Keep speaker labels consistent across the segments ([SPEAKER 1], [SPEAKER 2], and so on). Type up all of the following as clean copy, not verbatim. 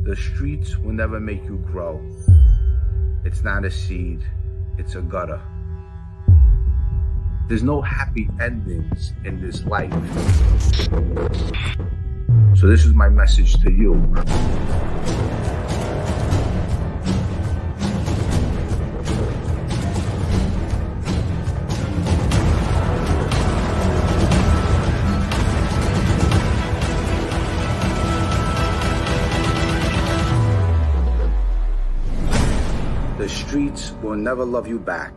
[SPEAKER 1] The streets will never make you grow. It's not a seed, it's a gutter. There's no happy endings in this life. So this is my message to you. The streets will never love you back.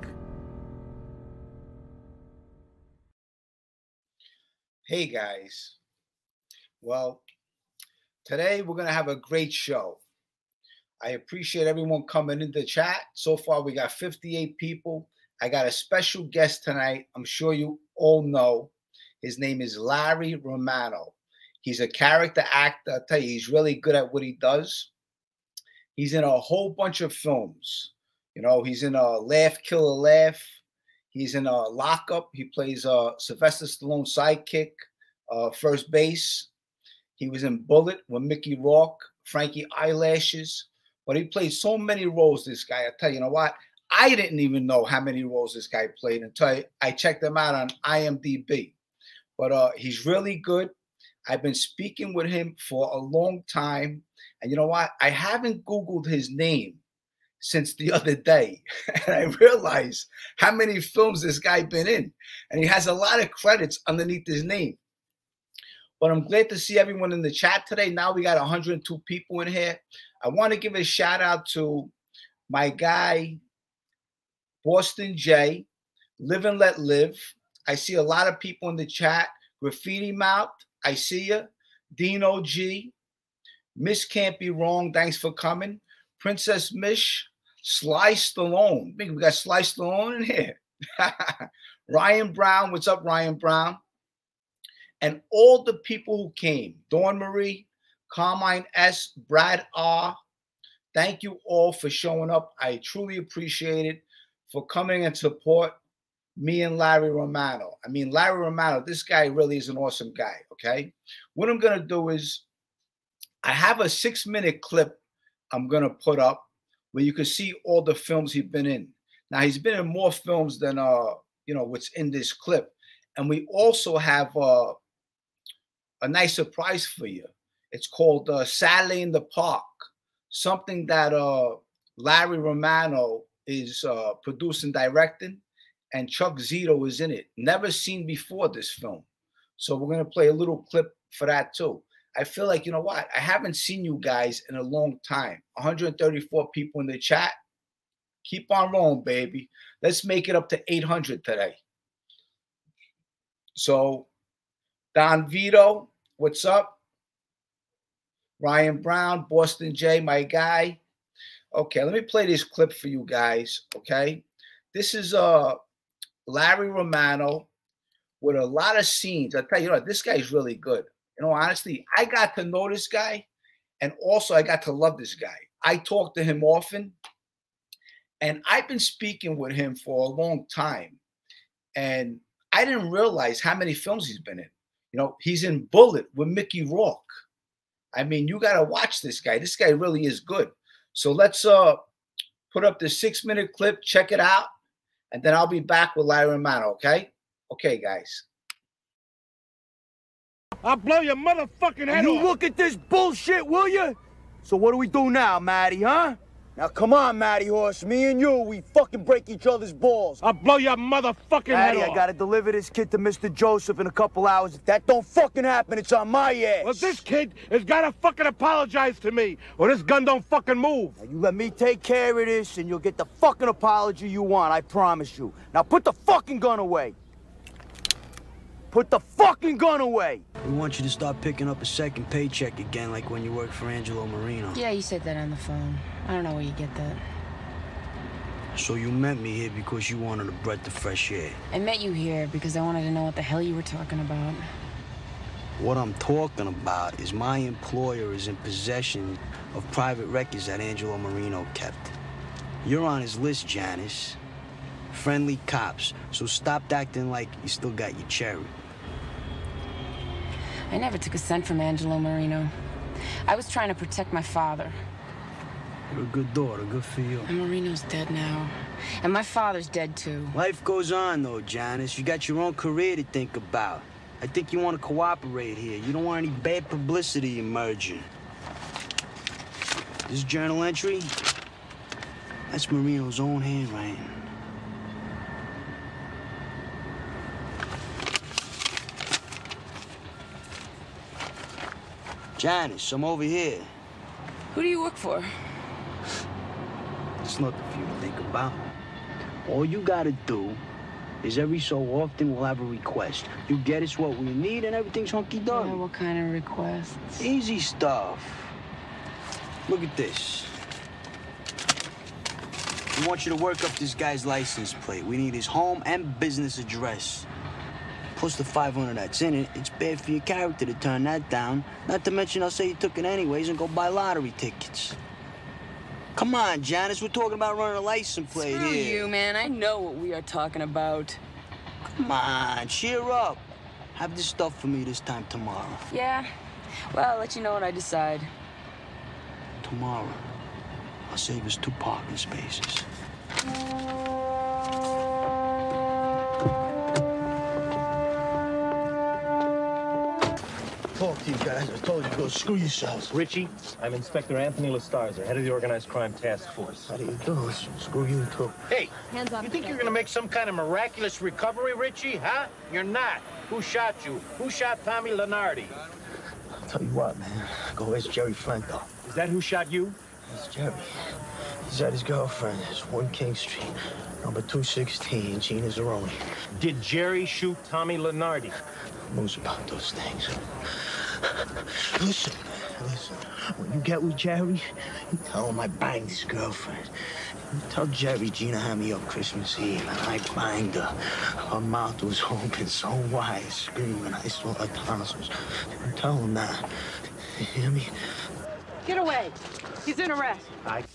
[SPEAKER 2] Hey guys, well, today we're going to have a great show. I appreciate everyone coming in the chat. So far we got 58 people. I got a special guest tonight. I'm sure you all know. His name is Larry Romano. He's a character actor. I'll tell you, he's really good at what he does. He's in a whole bunch of films. You know, he's in Laugh, Kill a Laugh. He's in Lockup. He plays Sylvester Stallone's sidekick, first base. He was in Bullet with Mickey Rourke, Frankie Eyelashes. But he played so many roles, this guy. I tell you, you know what? I didn't even know how many roles this guy played until I checked him out on IMDb. But he's really good. I've been speaking with him for a long time. And you know what? I haven't Googled his name since the other day. And I realized how many films this guy been in. And he has a lot of credits underneath his name. But I'm glad to see everyone in the chat today. Now we got 102 people in here. I want to give a shout out to my guy, Boston J, Live and Let Live. I see a lot of people in the chat. Graffiti Mouth, I see you. Dino G, Miss Can't Be Wrong, thanks for coming. Princess Mish, Sly Stallone. I think we got Sly Stallone in here. Ryan Brown, what's up, Ryan Brown? And all the people who came, Dawn Marie, Carmine S., Brad R., thank you all for showing up. I truly appreciate it, for coming and support me and Larry Romano. I mean, Larry Romano, this guy really is an awesome guy, okay? What I'm going to do is, I have a 6-minute clip I'm going to put up where you can see all the films he's been in. Now, he's been in more films than, you know, what's in this clip. And we also have a nice surprise for you. It's called Saturday in the Park, something that Larry Romano is producing, directing, and Chuck Zito is in it. Never seen before this film. So we're going to play a little clip for that too. I feel like, you know what? I haven't seen you guys in a long time. 134 people in the chat. Keep on rolling, baby. Let's make it up to 800 today. So, Don Vito, what's up? Ryan Brown, Boston J, my guy. Okay, let me play this clip for you guys, okay? This is Larry Romano with a lot of scenes. I tell you what, this guy's really good. You know, honestly, I got to know this guy, and also I got to love this guy. I talk to him often, and I've been speaking with him for a long time, and I didn't realize how many films he's been in. You know, he's in Bullet with Mickey Rourke. I mean, you got to watch this guy. This guy really is good. So let's put up the 6-minute clip, check it out, and then I'll be back with Larry Romano, okay? Okay, guys.
[SPEAKER 3] I'll blow your motherfucking head off.
[SPEAKER 4] You look at this bullshit, will you? So what do we do now, Matty, huh? Now come on, Matty Horse. Me and you, we fucking break each other's balls.
[SPEAKER 3] I'll blow your motherfucking head off.
[SPEAKER 4] Matty, I gotta deliver this kid to Mr. Joseph in a couple hours. If that don't fucking happen, it's on my ass.
[SPEAKER 3] Well, this kid has gotta fucking apologize to me, or this gun don't fucking move.
[SPEAKER 4] Now, you let me take care of this, and you'll get the fucking apology you want, I promise you. Now put the fucking gun away. Put the fucking gun away!
[SPEAKER 5] We want you to start picking up a second paycheck again, like when you worked for Angelo Marino.
[SPEAKER 6] Yeah, you said that on the phone. I don't know where you get that.
[SPEAKER 5] So you met me here because you wanted a breath of fresh air.
[SPEAKER 6] I met you here because I wanted to know what the hell you were talking about.
[SPEAKER 5] What I'm talking about is my employer is in possession of private records that Angelo Marino kept. You're on his list, Janice. Friendly cops, so stop acting like you still got your cherry.
[SPEAKER 6] I never took a cent from Angelo Marino. I was trying to protect my father.
[SPEAKER 5] You're a good daughter, good for you.
[SPEAKER 6] And Marino's dead now. And my father's dead too.
[SPEAKER 5] Life goes on, though, Janice. You got your own career to think about. I think you want to cooperate here. You don't want any bad publicity emerging. This journal entry, that's Marino's own handwriting. Janice, I'm over here.
[SPEAKER 6] Who do you work for?
[SPEAKER 5] It's nothing for you to think about. All you gotta do is every so often we'll have a request. You get us what we need and everything's hunky-dory.
[SPEAKER 6] Yeah, what kind of requests?
[SPEAKER 5] Easy stuff. Look at this. We want you to work up this guy's license plate. We need his home and business address. Plus the 500 that's in it, it's bad for your character to turn that down. Not to mention I'll say you took it anyways and go buy lottery tickets. Come on, Janice, we're talking about running a license plate
[SPEAKER 6] Screw
[SPEAKER 5] here.
[SPEAKER 6] you, man. I know what we are talking about.
[SPEAKER 5] Come on, cheer up. Have this stuff for me this time tomorrow.
[SPEAKER 6] Yeah? Well, I'll let you know what I decide.
[SPEAKER 5] Tomorrow, I'll save us 2 parking spaces.
[SPEAKER 7] Talk to you guys. I told you to go screw yourselves.
[SPEAKER 8] Richie, I'm Inspector Anthony Lestarzer, head of the Organized Crime Task Force.
[SPEAKER 7] How do you do? Screw you too.
[SPEAKER 8] Hey, you think you're gonna make some kind of miraculous recovery, Richie, huh? You're not. Who shot you? Who shot Tommy Lenardi?
[SPEAKER 7] I'll tell you what, man. Go ask Jerry Franco.
[SPEAKER 8] Is that who shot you?
[SPEAKER 7] It's Jerry. He's at his girlfriend. It's 1 King Street, number 216, Gina Zeroni.
[SPEAKER 8] Did Jerry shoot Tommy Lenardi?
[SPEAKER 7] Who knows about those things? Listen, when you get with Jerry, you tell him I banged his girlfriend. You tell Jerry Gina had me up Christmas Eve, and I banged her. Her mouth was open so wide, screaming. I saw her tonsils. Tell him that. You hear me?
[SPEAKER 9] Get away. He's in arrest.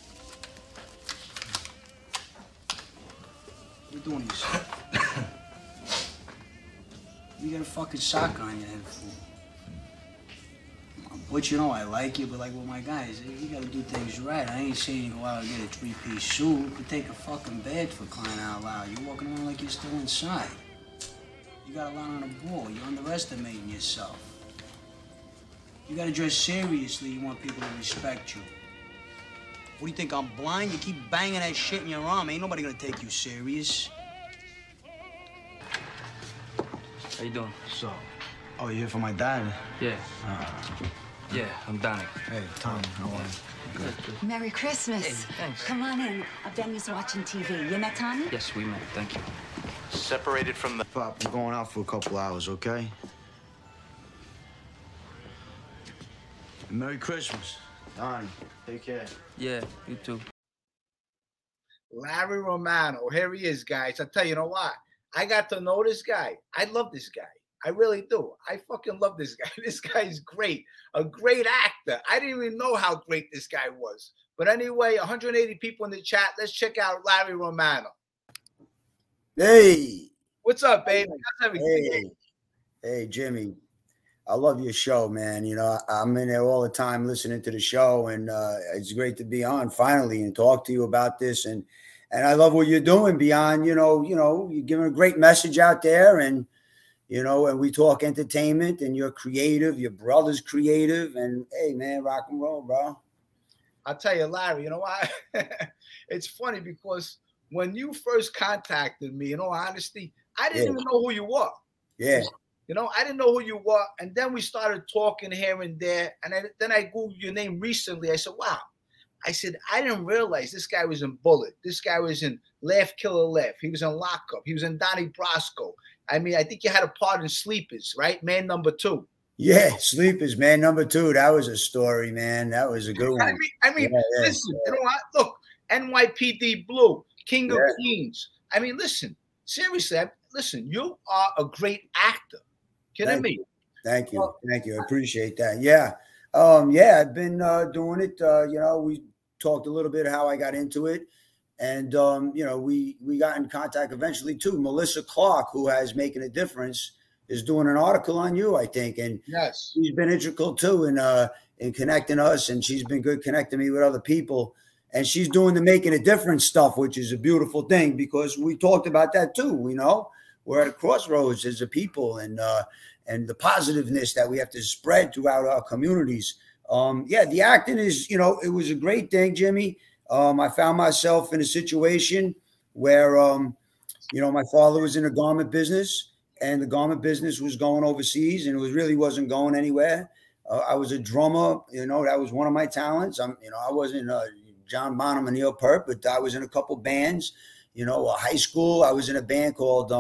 [SPEAKER 5] We're doing this. You got a fucking sock on your head, fool. But you know I like you, but like with my guys, you gotta do things right. I ain't saying you go out and get a 3-piece suit, but take a fucking bed for crying out loud. You're walking around like you're still inside. You got a lot on the ball. You're underestimating yourself. You gotta dress seriously. You want people to respect you. What do you think, I'm blind? You keep banging that shit in your arm. Ain't nobody gonna take you serious.
[SPEAKER 10] How you doing?
[SPEAKER 5] So, oh, you here for my dad?
[SPEAKER 10] Yeah. Yeah, I'm Donnie.
[SPEAKER 5] Hey, Tom, how are you?
[SPEAKER 10] Good.
[SPEAKER 9] Merry Christmas.
[SPEAKER 10] Hey, thanks.
[SPEAKER 9] Come on in. Benny's watching TV. You met Tommy?
[SPEAKER 10] Yes, we met. Thank you.
[SPEAKER 11] Separated from the...
[SPEAKER 5] Pop, we're going out for a couple hours, okay? Merry Christmas. Donnie, take care.
[SPEAKER 10] Yeah, you too.
[SPEAKER 2] Larry Romano. Here he is, guys. I tell you know what? I got to know this guy. I love this guy. I really do. I fucking love this guy. This guy is great. A great actor. I didn't even know how great this guy was. But anyway, 180 people in the chat. Let's check out Larry Romano.
[SPEAKER 12] Hey.
[SPEAKER 2] What's up, baby? How's everything?
[SPEAKER 12] Hey, Jimmy. I love your show, man. You know, I'm in there all the time listening to the show, and it's great to be on finally and talk to you about this. And I love what you're doing beyond, you know, you're giving a great message out there, and you know, and we talk entertainment, and you're creative, your brother's creative, and hey, man, rock and roll, bro.
[SPEAKER 2] I'll tell you, Larry, you know why? It's funny because when you first contacted me, in all honesty, I didn't even know who you were.
[SPEAKER 12] Yeah.
[SPEAKER 2] You know, I didn't know who you were. And then we started talking here and there. And then I Googled your name recently. I said, wow. I said, I didn't realize this guy was in Bullet. This guy was in Laugh, Killer Laugh. He was in Lockup. He was in Donnie Brasco. I mean, I think you had a part in Sleepers, right? Man number 2.
[SPEAKER 12] Yeah, Sleepers, man number 2. That was a story, man. That was a good one.
[SPEAKER 2] I mean, listen, you know what? Look, NYPD Blue, King of Queens. I mean, listen, seriously, listen, you are a great actor. Kidding me?
[SPEAKER 12] Thank you. Thank you. I appreciate that. Yeah. Yeah, I've been doing it. You know, we talked a little bit how I got into it. And, you know, we got in contact eventually, too. Melissa Clark, who has Making a Difference, is doing an article on you, I think, and
[SPEAKER 2] yes,
[SPEAKER 12] she's been integral too in connecting us, and she's been good connecting me with other people. And she's doing the making a difference stuff, which is a beautiful thing because we talked about that too. You know, we're at a crossroads as a people, and the positiveness that we have to spread throughout our communities. Yeah, the acting is, you know, it was a great thing, Jimmy. I found myself in a situation where, you know, my father was in the garment business, and the garment business was going overseas, and it really wasn't going anywhere. I was a drummer, you know, that was one of my talents. You know, I wasn't John Bonham and Neil Peart, but I was in a couple bands. You know, high school, I was in a band called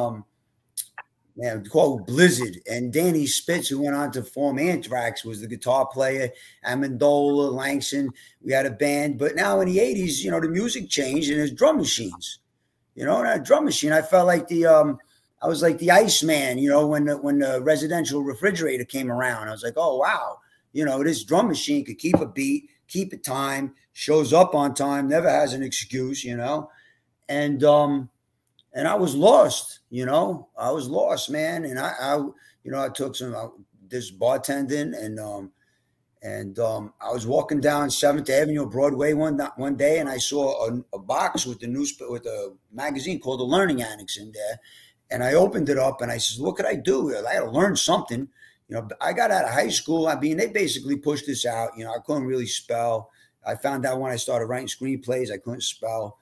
[SPEAKER 12] Blizzard, and Danny Spitz, who went on to form Anthrax, was the guitar player. Amendola, Langston, we had a band. But now in the 80s, you know, the music changed, and there's drum machines. You know, and a drum machine, I felt like I was like the Iceman, you know, when the residential refrigerator came around. I was like, oh, wow, you know, this drum machine could keep a beat, keep a time, shows up on time, never has an excuse, you know. And I was lost, you know. I was lost, man. And I you know, I took this bartending, and I was walking down 7th Avenue Broadway one day, and I saw a box with with a magazine called The Learning Annex in there. And I opened it up, and I said, what could I do? I got to learn something. You know, I got out of high school. I mean, they basically pushed this out. You know, I couldn't really spell. I found out when I started writing screenplays, I couldn't spell.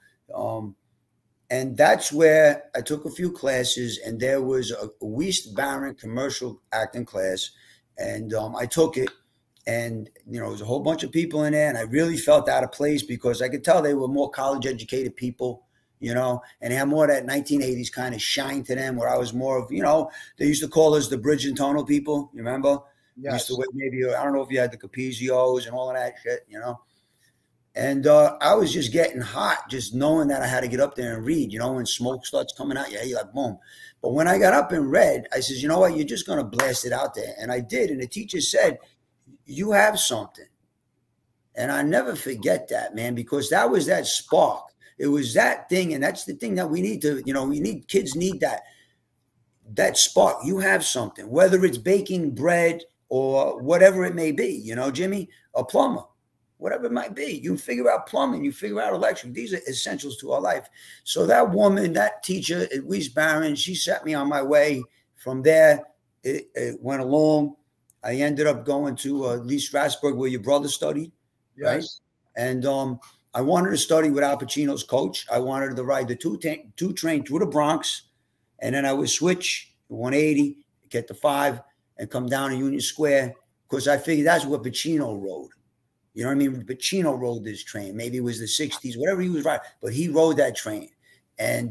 [SPEAKER 12] And that's where I took a few classes, and there was a Weiss Baron commercial acting class. And I took it, and, you know, there was a whole bunch of people in there, and I really felt out of place because I could tell they were more college-educated people, you know, and they had more of that 1980s kind of shine to them, where I was more of, you know, they used to call us the bridge and tunnel people, you remember? Yes. Used to wear maybe, I don't know if you had the Capizios and all of that shit, you know? And I was just getting hot, just knowing that I had to get up there and read, you know, when smoke starts coming out, yeah, you're like, boom. But when I got up and read, I says, you know what, you're just going to blast it out there. And I did. And the teacher said, you have something. And I never forget that, man, because that was that spark. It was that thing. And that's the thing that we need to, you know, kids need that spark. You have something, whether it's baking bread or whatever it may be, you know, Jimmy, a plumber. Whatever it might be, you figure out plumbing, you figure out electric. These are essentials to our life. So that woman, that teacher at Weiss Baron, she set me on my way. From there, it went along. I ended up going to Lee Strasberg, where your brother studied, yes. Right? And I wanted to study with Al Pacino's coach. I wanted to ride the two train through the Bronx, and then I would switch 180, get the 5, and come down to Union Square, because I figured that's what Pacino rode. You know what I mean? Pacino rode this train. Maybe it was the 60s, whatever he was riding, but he rode that train. And,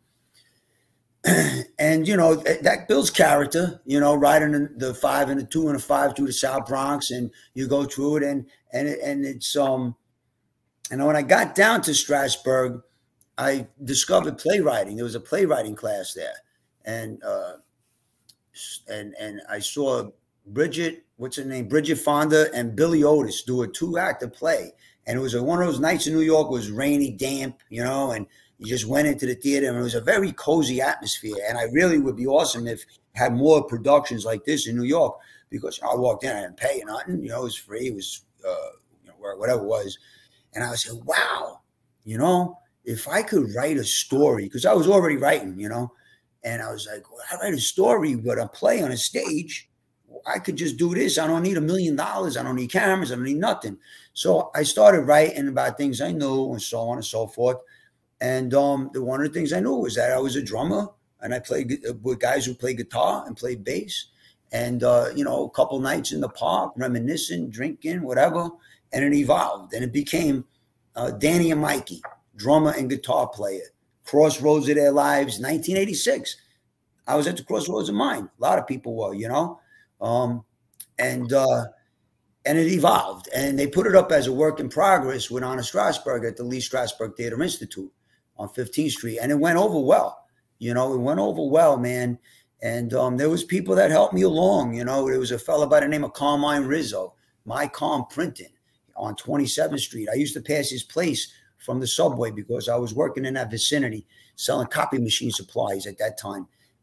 [SPEAKER 12] and you know, that builds character, you know, riding the 5 and the 2 and the 5 through the South Bronx, and you go through it. And it's, and when I got down to Strasberg, I discovered playwriting. There was a playwriting class there. And I saw Bridget, what's her name? Bridget Fonda and Billy Otis do a 2-actor play. And it was one of those nights in New York. It was rainy, damp, you know, and you just went into the theater, and it was a very cozy atmosphere. And I really would be awesome if I had more productions like this in New York, because I walked in, I didn't pay nothing, you know, it was free. It was, you know, whatever it was. And I was like, wow, you know, if I could write a story, because I was already writing, you know, and I was like, well, I write a story, but a play on a stage, I could just do this. I don't need $1 million. I don't need cameras. I don't need nothing. So I started writing about things I knew, and so on and so forth. And one of the things I knew was that I was a drummer, and I played with guys who play guitar and play bass. And, you know, a couple nights in the park, reminiscing, drinking, whatever. And it evolved, and it became Danny and Mikey, drummer and guitar player. Crossroads of their lives, 1986. I was at the crossroads of mine. A lot of people were, you know. And it evolved, and they put it up as a work in progress with Anna Strasberg at the Lee Strasberg Theater Institute on 15th Street. And it went over well, you know, it went over well, man. And there was people that helped me along, you know. There was a fella by the name of Carmine Rizzo, My Calm Printing on 27th Street. I used to pass his place from the subway because I was working in that vicinity selling copy machine supplies at that time.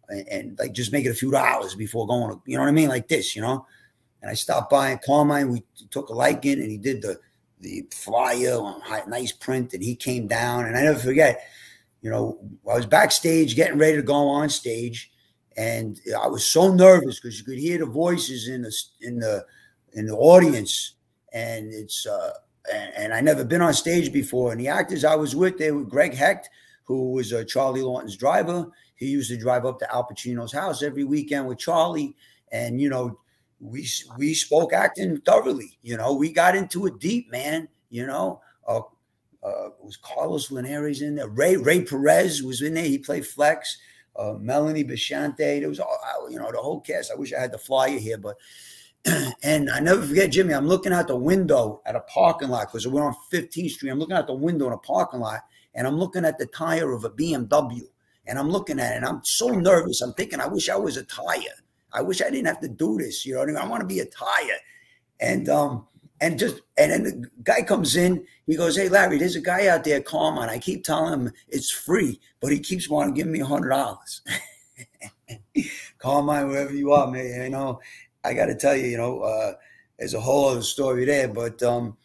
[SPEAKER 12] and like just making a few dollars before going to, you know what I mean? Like this, you know? And I stopped by and Carmine, we took a liking, and he did the flyer on nice print, and he came down, and I never forget, you know, I was backstage getting ready to go on stage, and I was so nervous because you could hear the voices in the audience, and it's and I never been on stage before. And the actors I was with, they were Greg Hecht, who was Charlie Lawton's driver. He used to drive up to Al Pacino's house every weekend with Charlie, and you know, we spoke acting thoroughly. You know, we got into it deep, man. You know, was Carlos Linares in there? Ray Perez was in there. He played Flex. Melanie Bechante. There was all, you know, the whole cast. I wish I had the flyer here, but and I never forget, Jimmy. I'm looking out the window at a parking lot because we're on 15th Street. I'm looking out the window in a parking lot, and I'm looking at the tire of a BMW, and I'm looking at it, and I'm so nervous. I'm thinking, I wish I was a tire. I wish I didn't have to do this. You know what I mean? I want to be a tire. And then the guy comes in. He goes, "Hey, Larry, there's a guy out there, Carmine. I keep telling him it's free, but he keeps wanting to give me $100. Carmine, wherever you are, man, you know, I got to tell you, you know, there's a whole other story there. But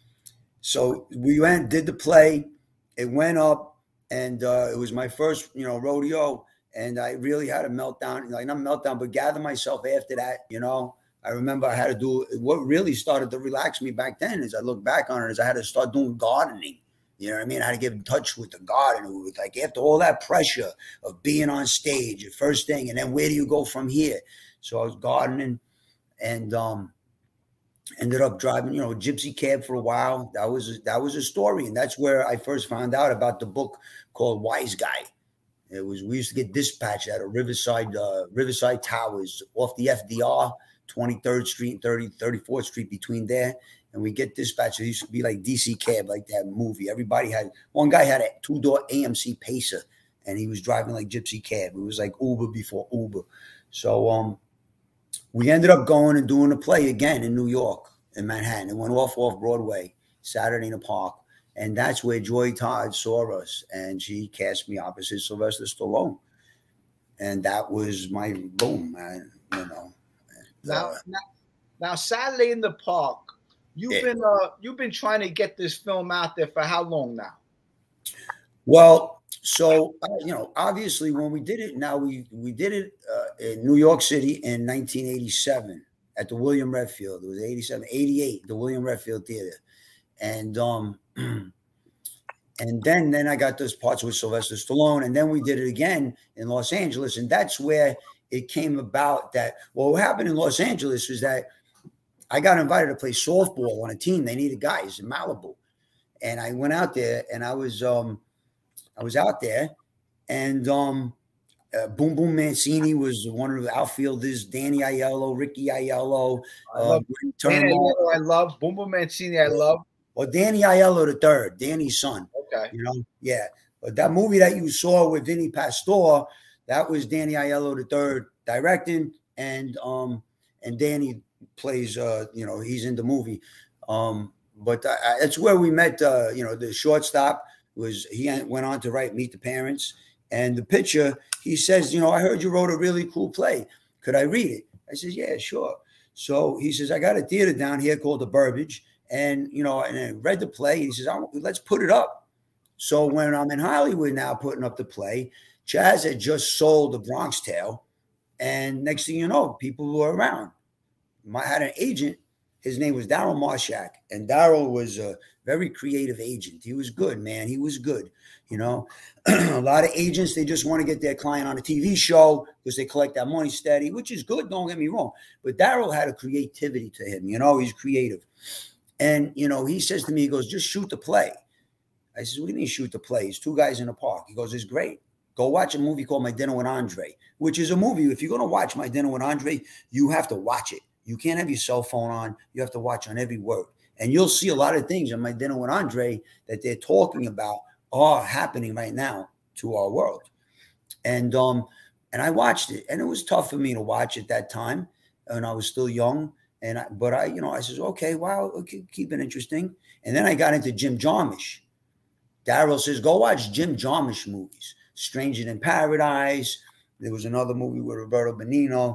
[SPEAKER 12] so we did the play. It went up, and it was my first, you know, rodeo. And I really had a meltdown, like not a meltdown, but gather myself after that, you know. I remember I had to do what really started to relax me back then. As I look back on it, is I had to start doing gardening. You know what I mean? I had to get in touch with the garden. It was like after all that pressure of being on stage, the first thing, and then where do you go from here? So I was gardening, and ended up driving, you know, a gypsy cab for a while. That was a story, and that's where I first found out about the book called Wise Guy. It was, we used to get dispatched at a Riverside Towers off the FDR, 23rd Street and 34th Street, between there. And we get dispatched. It used to be like DC Cab, like that movie. Everybody had, one guy had a 2-door AMC Pacer, and he was driving like gypsy cab. It was like Uber before Uber. So we ended up going and doing a play again in New York, in Manhattan. It went off Broadway, Saturday in the Park. And that's where Joy Todd saw us, and she cast me opposite Sylvester Stallone. And that was my boom, man, you know.
[SPEAKER 2] Now, Saturday in the Park, you've been trying to get this film out there for how long now?
[SPEAKER 12] Well, so you know, obviously when we did it, now we did it in New York City in 1987 at the William Redfield. It was 87, 88, the William Redfield Theater, and then I got those parts with Sylvester Stallone, and then we did it again in Los Angeles, and that's where it came about that. Well, what happened in Los Angeles was that I got invited to play softball on a team. They needed guys in Malibu, and I went out there, and I was out there, and Boom Boom Mancini was one of the outfielders. Danny Aiello, Ricky Aiello,
[SPEAKER 2] Danny Aiello, I love Boom Boom Mancini. I love.
[SPEAKER 12] Well, Danny Aiello III, Danny's son.
[SPEAKER 2] Okay.
[SPEAKER 12] You know, yeah. But that movie that you saw with Vinny Pastore, that was Danny Aiello III directing, and Danny plays, you know, he's in the movie. But that's where we met, you know, the shortstop was, he went on to write Meet the Parents. And the pitcher, he says, you know, I heard you wrote a really cool play. Could I read it? I says, yeah, sure. So he says, I got a theater down here called the Burbage. And, you know, and I read the play. He says, let's put it up. So when I'm in Hollywood now putting up the play, Chaz had just sold The Bronx Tale. And next thing you know, people were around. I had an agent. His name was Daryl Marshak. And Daryl was a very creative agent. He was good, man. He was good. You know, a lot of agents, they just want to get their client on a TV show because they collect that money steady, which is good. Don't get me wrong. But Daryl had a creativity to him. You know, he's creative. And, you know, he says to me, he goes, just shoot the play. I says, what do you mean shoot the play? It's two guys in a park. He goes, it's great. Go watch a movie called My Dinner with Andre, which is a movie. If you're going to watch My Dinner with Andre, you have to watch it. You can't have your cell phone on. You have to watch on every word. And you'll see a lot of things in My Dinner with Andre that they're talking about are happening right now to our world. And I watched it, and it was tough for me to watch at that time. And I was still young. But I, you know, I says, okay, wow, okay, keep it interesting. And then I got into Jim Jarmusch. Daryl says, go watch Jim Jarmusch movies. Stranger Than Paradise, There was another movie with Roberto Benigno.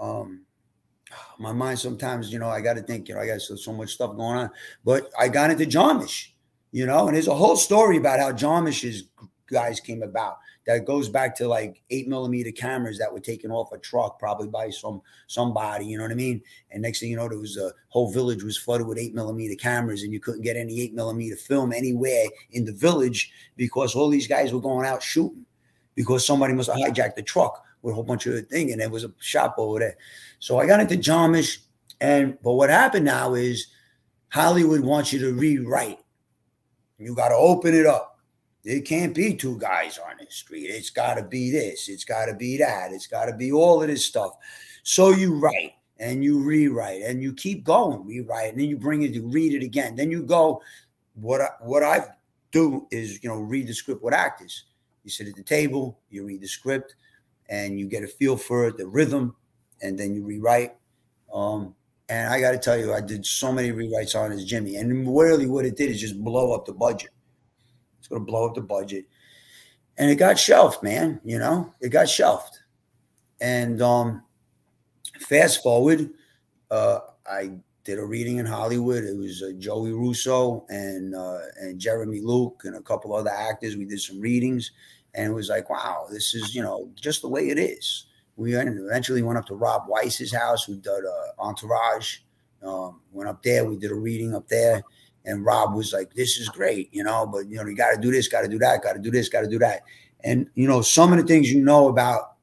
[SPEAKER 12] My mind sometimes, I got to think, I got so much stuff going on. But I got into Jarmusch, and there's a whole story about how Jarmusch's guys came about. That goes back to like 8mm cameras that were taken off a truck, probably by somebody, you know what I mean? And next thing you know, there was a whole village was flooded with 8mm cameras, and you couldn't get any 8mm film anywhere in the village because all these guys were going out shooting because somebody must have hijacked the truck with a whole bunch of things, and there was a shop over there. So I got into Jarmusch, but what happened now is Hollywood wants you to rewrite. You got to open it up. It can't be two guys on the street. It's got to be this. It's got to be that. It's got to be all of this stuff. So you write and you rewrite and you keep going, rewrite, and then you bring it, you read it again. Then you go, what I do is, read the script with actors. You sit at the table, you read the script, and you get a feel for it, the rhythm, and then you rewrite. And I got to tell you, I did so many rewrites on as Jimmy, and really what it did is just blow up the budget. It's going to blow up the budget. And it got shelved, man. It got shelved. And fast forward, I did a reading in Hollywood. It was Joey Russo and Jeremy Luke and a couple other actors. We did some readings. And it was like, wow, this is, just the way it is. We eventually went up to Rob Weiss's house. We did Entourage. Went up there. We did a reading up there. And Rob was like, this is great, but, you got to do this, got to do that, got to do this, got to do that. And, some of the things about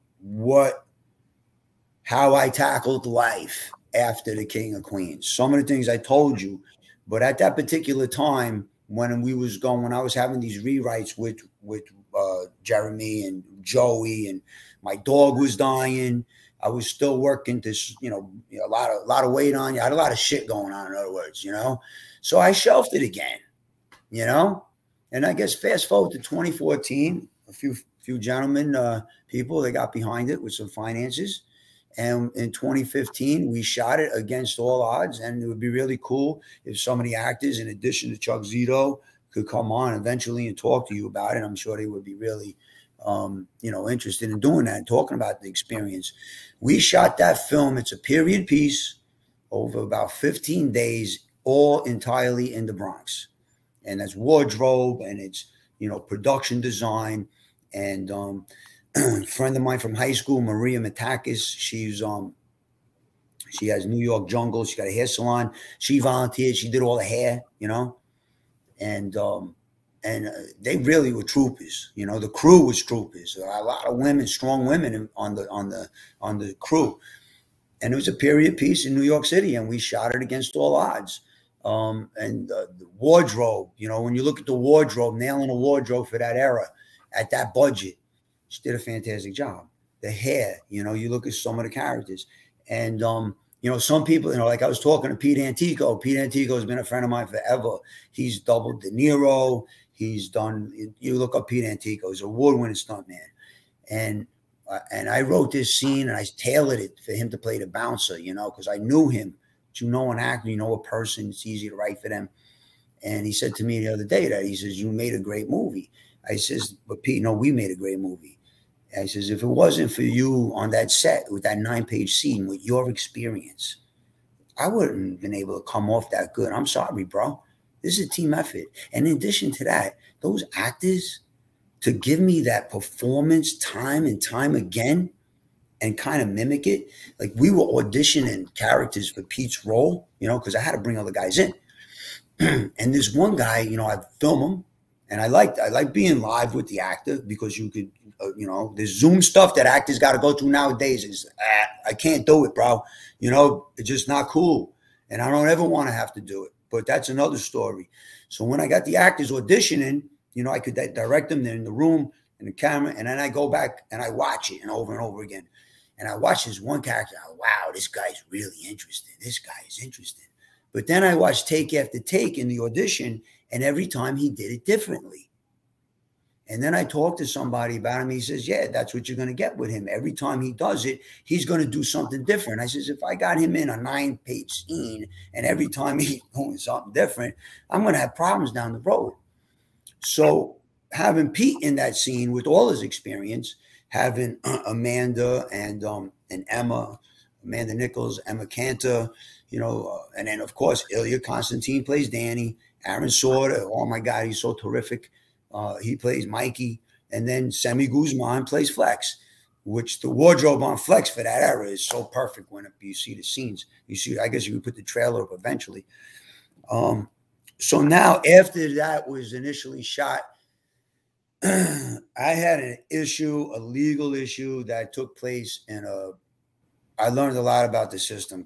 [SPEAKER 12] how I tackled life after the King of Queens. Some of the things I told you. But at that particular time, when I was having these rewrites with Jeremy and Joey, and my dog was dying. I was still working to, a lot of weight on you. I had a lot of shit going on, in other words, So I shelved it again, and I guess fast forward to 2014, a few gentlemen, people, they got behind it with some finances. And in 2015, we shot it against all odds. And it would be really cool if some of the actors, in addition to Chuck Zito, could come on eventually and talk to you about it. I'm sure they would be really, interested in doing that and talking about the experience. We shot that film. It's a period piece over about 15 days, all entirely in the Bronx. And that's wardrobe, and it's, production design. And a friend of mine from high school, Maria Matakis, she has New York Jungle. She got a hair salon. She volunteered. She did all the hair, and they really were troopers. The crew was troopers. A lot of women, strong women on the crew. And it was a period piece in New York City, and we shot it against all odds. And the wardrobe, when you look at the wardrobe, nailing a wardrobe for that era at that budget, she did a fantastic job. The hair, you look at some of the characters. And, some people, like I was talking to Pete Antico. Pete Antico has been a friend of mine forever. He's doubled De Niro. He's done, you look up Pete Antico. He's an award-winning stuntman. And I wrote this scene, and I tailored it for him to play the bouncer, because I knew him. But an actor, a person, it's easy to write for them. And he said to me the other day that he says, you made a great movie. I says, but Pete, no, we made a great movie. And he says, if it wasn't for you on that set with that 9-page scene, with your experience, I wouldn't have been able to come off that good. I'm sorry, bro. This is a team effort. And in addition to that, those actors, to give me that performance time and time again and kind of mimic it. Like, we were auditioning characters for Pete's role, because I had to bring other guys in. And this one guy, I'd film him. And I like being live with the actor, because you could, there's Zoom stuff that actors got to go through nowadays. Is I can't do it, bro. It's just not cool. And I don't ever want to have to do it. But that's another story. So when I got the actors auditioning, I could direct them. They're in the room and the camera. And then I go back and I watch it and over again. And I watch this one character. Wow, this guy's really interesting. This guy is interesting. But then I watched take after take in the audition. And every time he did it differently. And then I talked to somebody about him. He says, yeah, that's what you're going to get with him. Every time he does it, he's going to do something different. I says, if I got him in a 9-page scene and every time he's doing something different, I'm going to have problems down the road. So having Pete in that scene with all his experience, having Amanda and Emma, Amanda Nichols, Emma Cantor, you know, and then of course Ilya Constantine plays Danny, Aaron Sorda, oh my God, he's so terrific. He plays Mikey, and then Semi Guzman plays Flex, which the wardrobe on Flex for that era is so perfect when you see the scenes. You see, I guess you could put the trailer up eventually. So now after that was initially shot, I had an issue, a legal issue that took place I learned a lot about the system,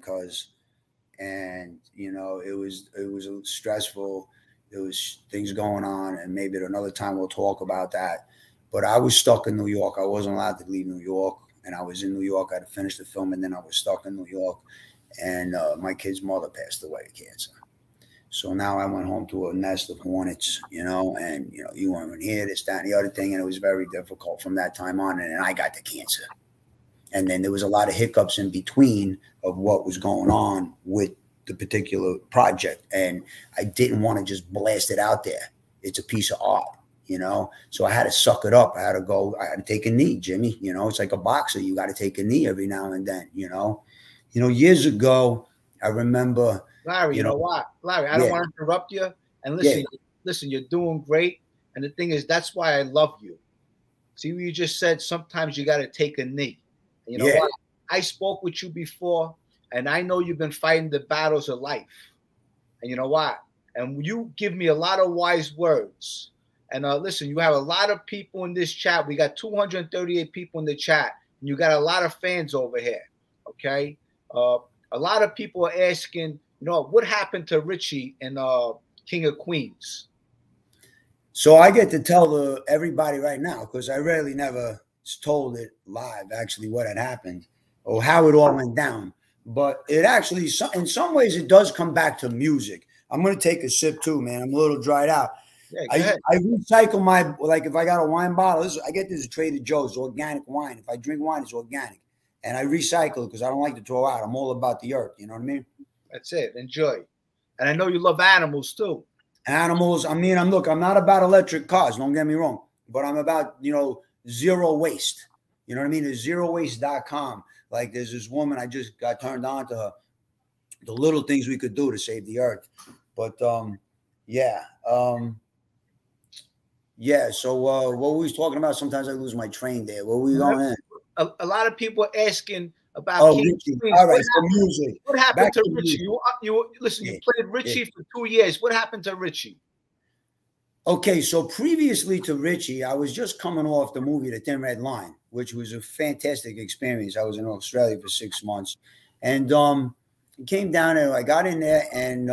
[SPEAKER 12] and you know, it was stressful. There was things going on, and maybe at another time we'll talk about that. But I was stuck in New York. I wasn't allowed to leave New York, and I was in New York. I had to finish the film, and then I was stuck in New York, and my kid's mother passed away of cancer. So now I went home to a nest of hornets, you know, and, you know, you weren't here, this, that, and the other thing. And it was very difficult from that time on. And then I got the cancer. And then there was a lot of hiccups in between of what was going on with the particular project. And I didn't want to just blast it out there. It's a piece of art, you know. So I had to suck it up. I had to take a knee, Jimmy. You know, it's like a boxer. You got to take a knee every now and then, you know. You know, years ago, I remember...
[SPEAKER 2] Larry, you know what? Larry, I don't want to interrupt you. And listen, listen, you're doing great. And the thing is, that's why I love you. See what you just said? Sometimes you got to take a knee. And you know what? I spoke with you before, and I know you've been fighting the battles of life. And you know what? And you give me a lot of wise words. And listen, you have a lot of people in this chat. We got 238 people in the chat. And you got a lot of fans over here. Okay? A lot of people are asking, you know, what happened to Richie in King of Queens?
[SPEAKER 12] So I get to tell everybody right now, because I rarely never told it live, actually, what had happened or how it all went down. But it actually, in some ways, it does come back to music. I'm going to take a sip too, man. I'm a little dried out.
[SPEAKER 2] Yeah,
[SPEAKER 12] I recycle my, like if I got a wine bottle, I get this at Trader Joe's, organic wine. If I drink wine, it's organic. And I recycle it because I don't like to throw out. I'm all about the earth. You know what I mean?
[SPEAKER 2] That's it. Enjoy. And I know you love animals too.
[SPEAKER 12] Animals. I mean, I'm not about electric cars. Don't get me wrong. But I'm about, you know, zero waste. You know what I mean? There's zerowaste.com. Like there's this woman, I just got turned on to her. The little things we could do to save the earth. But yeah. Yeah. So what were we talking about? Sometimes I lose my train there. Where were we going in?
[SPEAKER 2] A lot of people are asking about
[SPEAKER 12] Richie. All right, so music.
[SPEAKER 2] What happened to Richie? You listen, you played Richie for 2 years. What happened to Richie?
[SPEAKER 12] Okay, so previously to Richie, I was just coming off the movie The Thin Red Line, which was a fantastic experience. I was in Australia for 6 months. And came down and I got in there and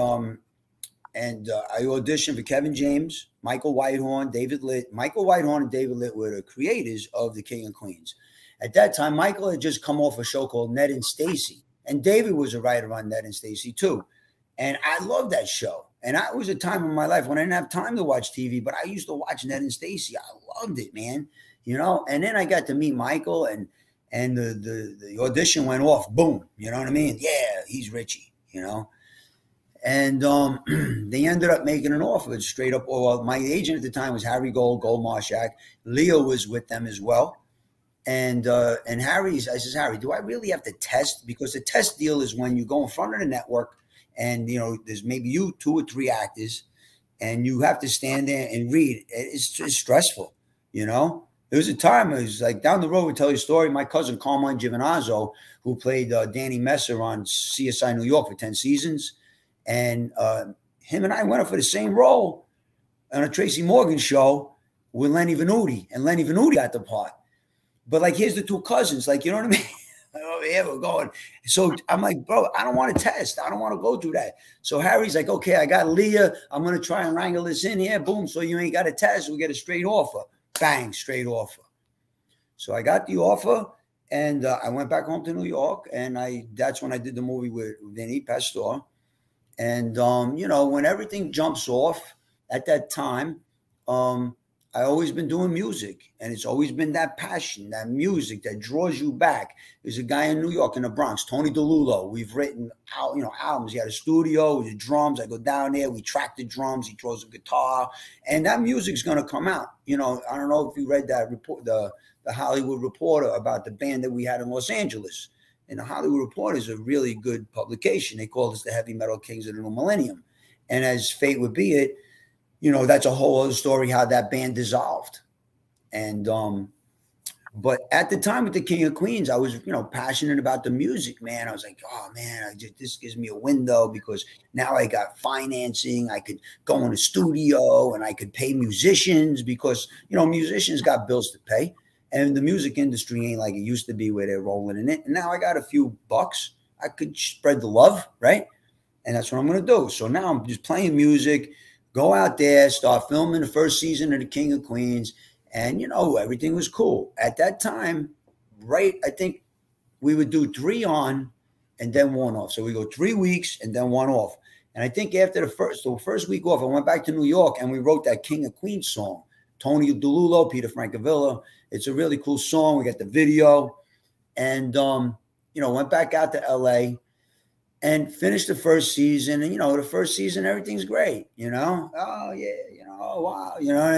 [SPEAKER 12] I auditioned for Kevin James, Michael Whitehorn, David Litt. Michael Whitehorn and David Litt were the creators of The King of Queens. At that time, Michael had just come off a show called Ned and Stacy. And David was a writer on Ned and Stacy too. And I loved that show. And that was a time in my life when I didn't have time to watch TV, but I used to watch Ned and Stacy. I loved it, man. You know, and then I got to meet Michael and the audition went off. Boom. You know what I mean? Yeah, he's Richie, you know. And they ended up making an offer straight up. Well, my agent at the time was Harry Gold Marshak. Leo was with them as well. And I says, Harry, do I really have to test? Because the test deal is when you go in front of the network and, you know, there's maybe you 2 or 3 actors and you have to stand there and read. It's stressful, you know. There was a time, it was like down the road, we tell you a story. My cousin Carmine Giovinazzo, who played Danny Messer on CSI New York for 10 seasons. And him and I went up for the same role on a Tracy Morgan show with Lenny Venuti. And Lenny Venuti got the part. But like, here's the 2 cousins, like, you know what I mean? Oh, yeah, we're going. So I'm like, bro, I don't want to test. I don't want to go through that. So Harry's like, okay, I got Leah. I'm going to try and wrangle this in here. Boom. So you ain't got a test. We get a straight offer. Bang, straight offer. So I got the offer and I went back home to New York. And that's when I did the movie with Vinny Pastor. And, you know, when everything jumps off at that time, I always been doing music, and it's always been that passion, that music that draws you back. There's a guy in New York, in the Bronx, Tony DeLulo. We've written out, albums. He had a studio with the drums. I go down there, we track the drums. He throws a guitar, and that music's gonna come out. I don't know if you read that report, the Hollywood Reporter, about the band that we had in Los Angeles. And the Hollywood Reporter is a really good publication. They call us the heavy metal kings of the new millennium. And as fate would be it, that's a whole other story how that band dissolved. And but at the time with the King of Queens, I was passionate about the music, man. I was like, oh man, this gives me a window, because now I got financing. I could go in a studio and I could pay musicians, because musicians got bills to pay, and the music industry ain't like it used to be where they're rolling in it. And now I got a few bucks. I could spread the love, right? And that's what I'm gonna do. So now I'm just playing music. Go out there, start filming the first season of The King of Queens, and everything was cool. At that time, right, I think we would do 3 on and then 1 off. So we go 3 weeks and then 1 off. And I think after the first week off, I went back to New York and we wrote that King of Queens song. Tony DeLulo, Peter Francavilla. It's a really cool song. We got the video. And went back out to LA. And finished the first season, and the first season everything's great, oh yeah, oh wow,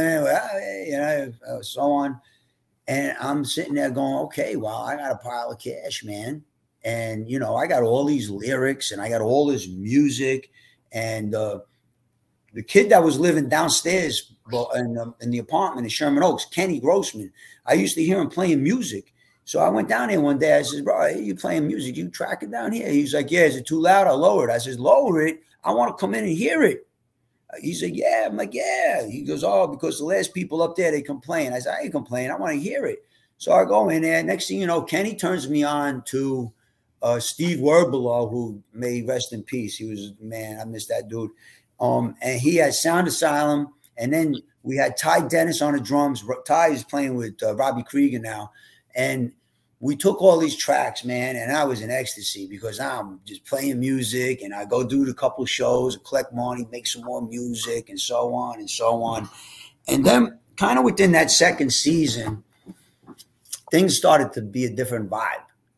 [SPEAKER 12] so on. And I'm sitting there going, okay, well, I got a pile of cash, man, and I got all these lyrics and I got all this music, and the kid that was living downstairs in the apartment in Sherman Oaks, Kenny Grossman, I used to hear him playing music. So I went down there one day. I said, bro, hey, you playing music? You track it down here? He's like, yeah. Is it too loud? I'll lower it. I said, lower it. I want to come in and hear it. He said, yeah. I'm like, yeah. He goes, oh, because the last people up there, they complain. I said, I ain't complaining. I want to hear it. So I go in there. Next thing you know, Kenny turns me on to Steve Werbelow, who may rest in peace. He was, man, I miss that dude. And he had Sound Asylum. And then we had Ty Dennis on the drums. Ty is playing with Robbie Krieger now. And we took all these tracks, man, and I was in ecstasy, because I'm just playing music, and I go do a couple shows, collect money, make some more music, and so on and so on. And then kind of within that second season, things started to be a different vibe,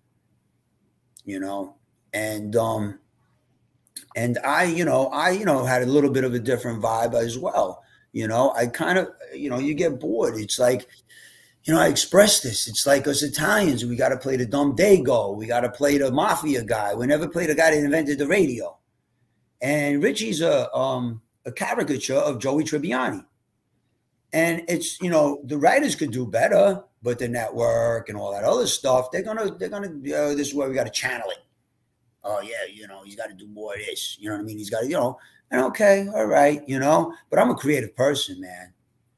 [SPEAKER 12] and I had a little bit of a different vibe as well. I kind of, you get bored. It's like, I express this. It's like us Italians. We got to play the Dum Dago. We got to play the mafia guy. We never played a guy that invented the radio. And Richie's a caricature of Joey Tribbiani. And it's, the writers could do better, but the network and all that other stuff, they're gonna. This is where we got to channel it. Oh yeah, he's got to do more of this. You know what I mean? He's got to, and okay, all right, But I'm a creative person, man.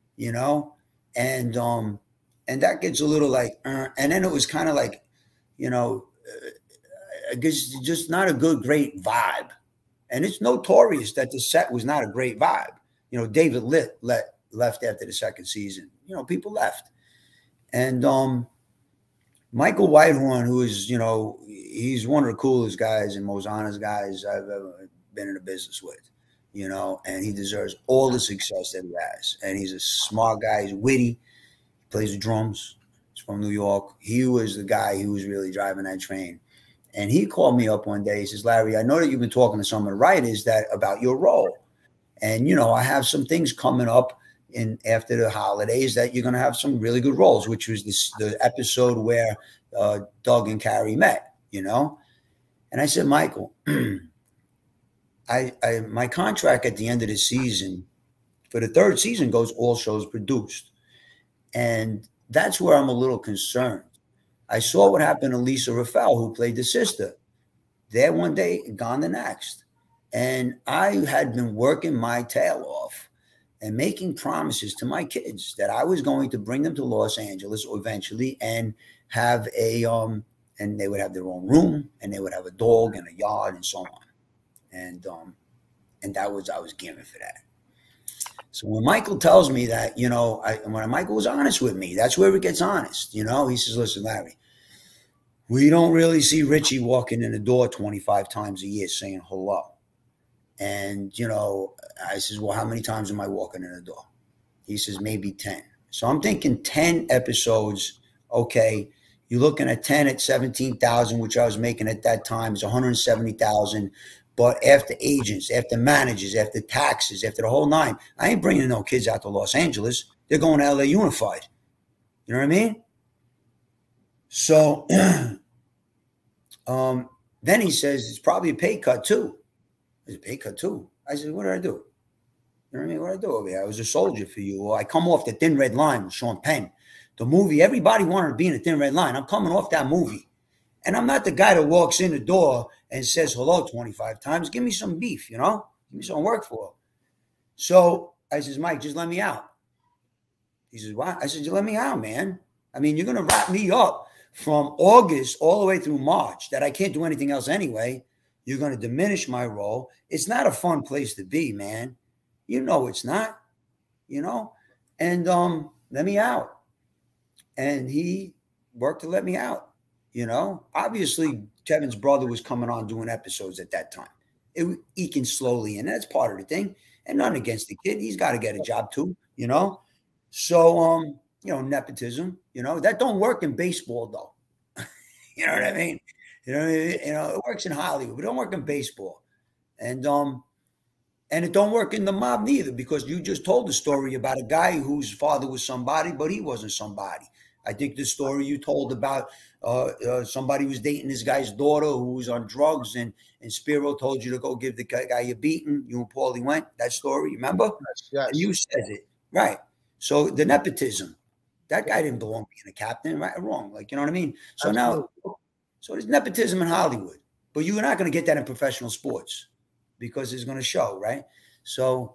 [SPEAKER 12] And that gets a little like, and then it was kind of like, I guess just not a great vibe. And it's notorious that the set was not a great vibe. David left after the second season. People left. And Michael Whitehorn, who is, he's one of the coolest guys and most honest guys I've ever been in a business with, and he deserves all the success that he has. And he's a smart guy. He's witty. Plays the drums. He's from New York. He was the guy who was really driving that train. And he called me up one day. He says, Larry, I know that you've been talking to some of the writers about your role. And, I have some things coming up after the holidays that you're going to have some really good roles, which was the episode where Doug and Carrie met, And I said, Michael, my contract at the end of the season for the third season goes all shows produced. And that's where I'm a little concerned. I saw what happened to Lisa Rafael, who played the sister. There one day, gone the next. And I had been working my tail off and making promises to my kids that I was going to bring them to Los Angeles eventually and have and they would have their own room and they would have a dog and a yard and so on. And I was gearing for that. So when Michael tells me that, when Michael was honest with me, that's where it gets honest. He says, listen, Larry, we don't really see Richie walking in the door 25 times a year saying hello. And, I says, well, how many times am I walking in the door? He says, maybe 10. So I'm thinking 10 episodes. Okay. You're looking at 10 at 17,000, which I was making at that time is 170,000. But after agents, after managers, after taxes, after the whole nine, I ain't bringing no kids out to Los Angeles. They're going to LA Unified. You know what I mean? So then he says, it's probably a pay cut too. It's a pay cut too. I said, what did I do? You know what I mean? What did I do over here? I was a soldier for you. Well, I come off the Thin Red Line with Sean Penn. The movie, everybody wanted to be in the Thin Red Line. I'm coming off that movie. And I'm not the guy that walks in the door and says hello 25 times. Give me some beef, you know? Give me some work for it. So I says, Mike, just let me out. He says, what? I said, just let me out, man. I mean, you're going to wrap me up from August all the way through March that I can't do anything else anyway. You're going to diminish my role. It's not a fun place to be, man. You know it's not, you know? And let me out. And he worked to let me out, you know? Obviously, Kevin's brother was coming on doing episodes at that time. Eking slowly, and that's part of the thing. And nothing against the kid. He's got to get a job too, you know? So, you know, nepotism, you know, that don't work in baseball though. You know what I mean? You know, it works in Hollywood, but it don't work in baseball. And it don't work in the mob neither, because you just told the story about a guy whose father was somebody, but he wasn't somebody. I think the story you told about somebody was dating this guy's daughter who was on drugs, and Spiro told you to go give the guy a beating. You and Paulie went. That story, remember?
[SPEAKER 2] Yes.
[SPEAKER 12] And you said it. Right. So the nepotism, that guy didn't belong being a captain, right or wrong. Like, you know what I mean? So now, so there's nepotism in Hollywood, but you're not going to get that in professional sports because it's going to show, right? So,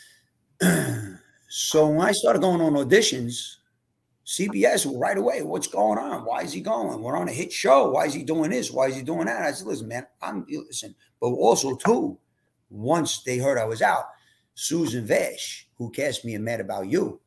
[SPEAKER 12] so when I started going on auditions, CBS right away, what's going on? Why is he going? We're on a hit show. Why is he doing this? Why is he doing that? I said, listen, man, listen. But also, too, once they heard I was out, Susan Vesh, who cast me in Mad About You,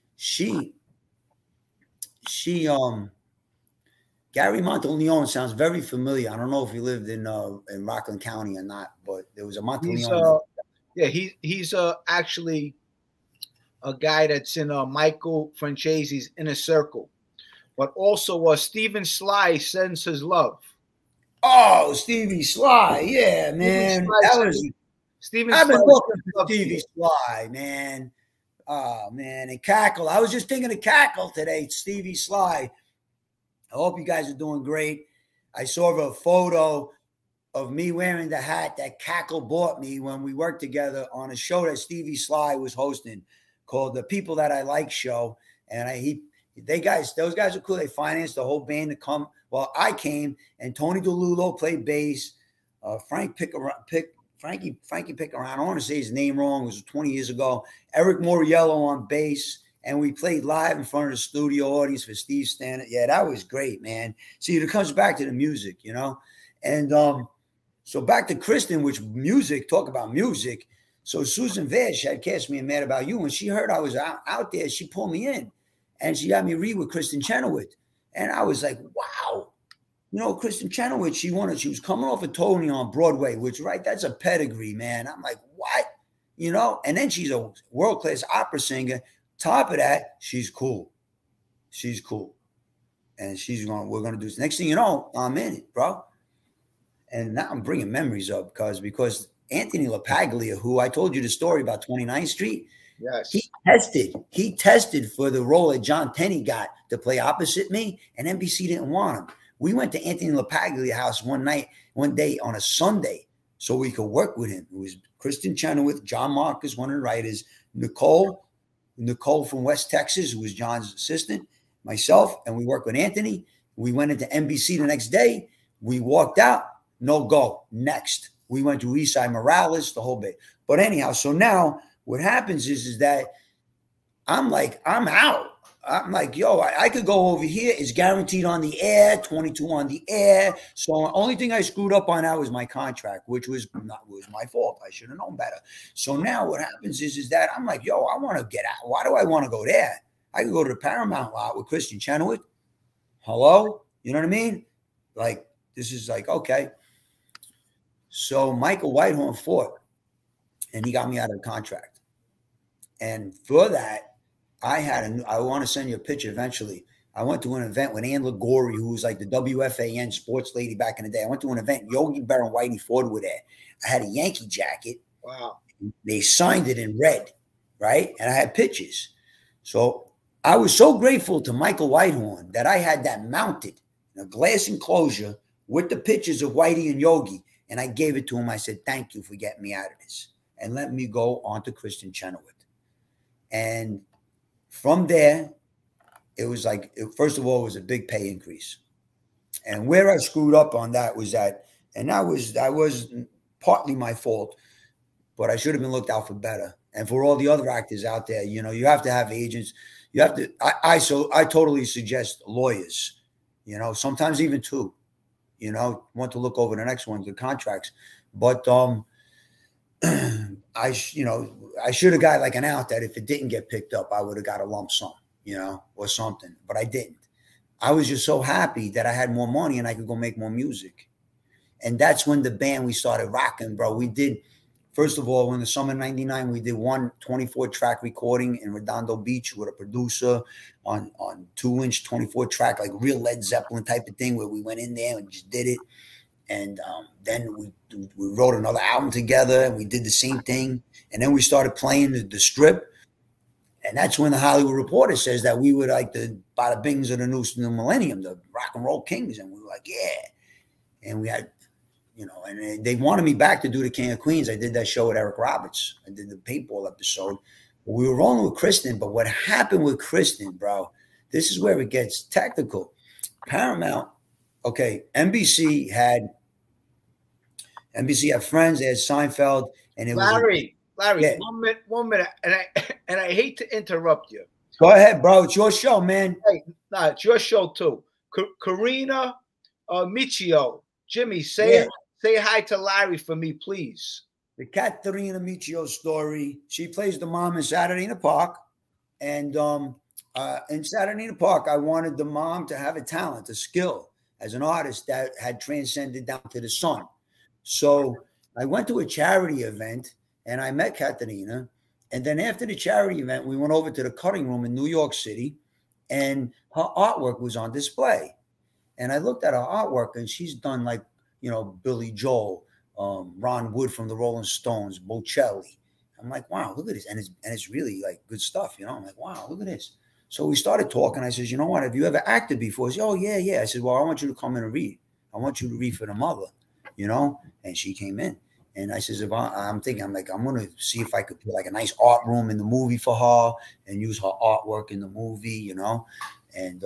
[SPEAKER 12] Gary Monteleone sounds very familiar. I don't know if he lived in Rockland County or not, but there was a Monteleone.
[SPEAKER 2] He's actually a guy that's in Michael Franchese's Inner Circle, but also Stephen Sly Sends His Love.
[SPEAKER 12] Oh, Stevie Sly, yeah, man. I've been looking for Stevie Sly, man. Oh, man, and Cackle. I was just thinking of Cackle today, Stevie Sly. I hope you guys are doing great. I saw a photo of me wearing the hat that Cackle bought me when we worked together on a show that Stevie Sly was hosting called The People That I Like Show. And those guys are cool. They financed the whole band to come. Well, I came, and Tony DeLulo played bass. Frankie pick around. I want to say his name wrong. It was 20 years ago. Eric Moriello on bass. And we played live in front of the studio audience for Steve Stannard. Yeah, that was great, man. See, it comes back to the music, you know? And so back to Kristen, which talk about music. So Susan Vesh had cast me in Mad About You. When she heard I was out there, she pulled me in. And she had me read with Kristen Chenoweth. And I was like, wow. You know, Kristen Chenoweth, she was coming off of Tony on Broadway, which, right, that's a pedigree, man. I'm like, what? You know? And then she's a world-class opera singer. Top of that, she's cool. She's cool. And we're going to do this. Next thing you know, I'm in it, bro. And now I'm bringing memories up because Anthony LaPaglia, who I told you the story about 29th Street,
[SPEAKER 2] yes,
[SPEAKER 12] he tested for the role that John Tenney got to play opposite me, and NBC didn't want him. We went to Anthony LaPaglia house one day on a Sunday so we could work with him. It was Kristen Chenoweth, John Marcus, one of the writers, Nicole from West Texas, who was John's assistant, myself, and we worked with Anthony. We went into NBC the next day. We walked out, no go. Next. We went to Eastside Morales, the whole bit. But anyhow, so now what happens is that I'm out. I'm like, yo, I could go over here. It's guaranteed on the air, 22 on the air. So the only thing I screwed up on that was my contract, which was my fault. I should have known better. So now what happens is that I'm like, yo, I want to get out. Why do I want to go there? I could go to the Paramount lot with Kristen Chenoweth. Hello? You know what I mean? Like, this is like, okay. So Michael Whitehorn fought, and he got me out of the contract. And for that, I want to send you a picture eventually. I went to an event with Ann Ligori, who was like the WFAN sports lady back in the day. I went to an event. Yogi Berra and Whitey Ford were there. I had a Yankee jacket.
[SPEAKER 2] Wow.
[SPEAKER 12] They signed it in red, right? And I had pictures. So I was so grateful to Michael Whitehorn that I had that mounted in a glass enclosure with the pictures of Whitey and Yogi. And I gave it to him. I said, thank you for getting me out of this and let me go on to Kristen Chenoweth. And from there, it was like, first of all, it was a big pay increase. And where I screwed up on that was that, and that was partly my fault, but I should have been looked out for better. And for all the other actors out there, you know, you have to have agents. You have to, I totally suggest lawyers, you know, sometimes even two, you know, want to look over the next one, the contracts. But I should have got like an out that if it didn't get picked up, I would have got a lump sum, you know, or something, but I didn't. I was just so happy that I had more money and I could go make more music. And that's when the band, we started rocking, bro. We did, first of all, in the summer of '99, we did one 24-track recording in Redondo Beach with a producer on 2-inch 24-track, like real Led Zeppelin type of thing, where we went in there and just did it. And then we wrote another album together and we did the same thing. And then we started playing the Strip. And that's when the Hollywood Reporter says that we were like the bada bings of the new millennium, the rock and roll kings. And we were like, yeah. And we had, you know, and they wanted me back to do the King of Queens. I did that show with Eric Roberts. I did the paintball episode. We were rolling with Kristen, but what happened with Kristen, bro, this is where it gets technical. Paramount, okay, NBC had Friends, they had Seinfeld, and it
[SPEAKER 2] Larry,
[SPEAKER 12] yeah.
[SPEAKER 2] 1 minute, and I hate to interrupt you.
[SPEAKER 12] Go ahead, bro. It's your show, man.
[SPEAKER 2] Hey, nah, it's your show too. Karina Michio, Jimmy, say hi to Larry for me, please.
[SPEAKER 12] The Katerina Michio story. She plays the mom in Saturday in the Park, and in Saturday in the Park, I wanted the mom to have a talent, a skill as an artist that had transcended down to the son. So I went to a charity event and I met Katerina. And then after the charity event, we went over to the cutting room in New York City and her artwork was on display. And I looked at her artwork and she's done like, you know, Billy Joel, Ron Wood from the Rolling Stones, Bocelli. I'm like, wow, look at this. And it's really like good stuff, you know. I'm like, wow, look at this. So we started talking. I says, you know what, have you ever acted before? He said, oh, yeah, yeah. I said, well, I want you to come in and read. I want you to read for the mother, you know. And she came in. And I says, if I'm thinking, I'm like, I'm going to see if I could put like a nice art room in the movie for her and use her artwork in the movie, you know. And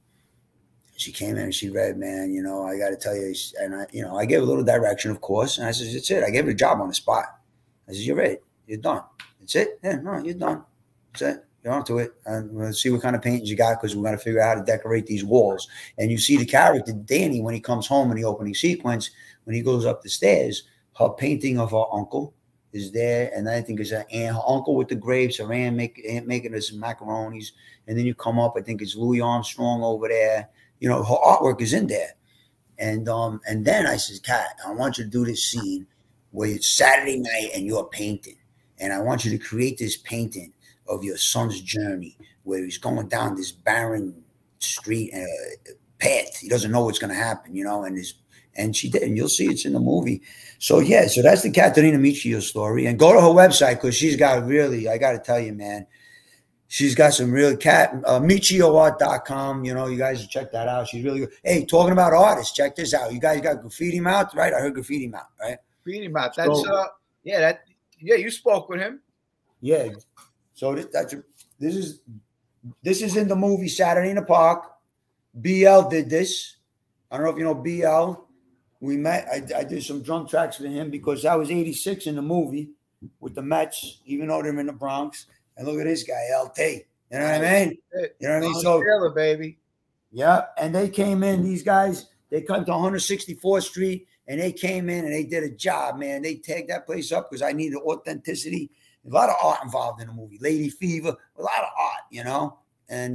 [SPEAKER 12] she came in and she read, man, you know, I got to tell you. And I gave a little direction, of course. And I says, that's it. I gave her a job on the spot. I says, you're ready. You're done. That's it. Yeah, no, you're done. That's it. You're onto it. And we'll see what kind of paintings you got because we're going to figure out how to decorate these walls. And you see the character, Danny, when he comes home in the opening sequence, when he goes up the stairs, her painting of her uncle is there. And I think it's her uncle with the grapes, her aunt making us some macaronis. And then you come up, I think it's Louis Armstrong over there. You know, her artwork is in there. And then I says, Kat, I want you to do this scene where it's Saturday night and you're painting. And I want you to create this painting of your son's journey where he's going down this barren street path. He doesn't know what's going to happen, you know, and she did, and you'll see it's in the movie. So, yeah, so that's the Katerina Michio story. And go to her website because she's got really, I got to tell you, man, she's got some real michioart.com. You know, you guys should check that out. She's really good. Hey, talking about artists, check this out. You guys got Graffiti Mouth, right? I heard Graffiti Mouth, right?
[SPEAKER 2] Graffiti Mouth. That's, yeah, you spoke with him.
[SPEAKER 12] Yeah. So this is in the movie Saturday in the Park. BL did this. I don't know if you know BL. We met. I did some drum tracks for him because I was 86 in the movie with the Mets, even though they're in the Bronx. And look at this guy, LT. You know what I mean? You know what I mean? So,
[SPEAKER 2] Taylor, baby.
[SPEAKER 12] Yeah. And they came in. These guys, they come to 164th Street, and they came in and they did a job, man. They tagged that place up because I needed authenticity. A lot of art involved in the movie. Lady Fever, a lot of art, you know. And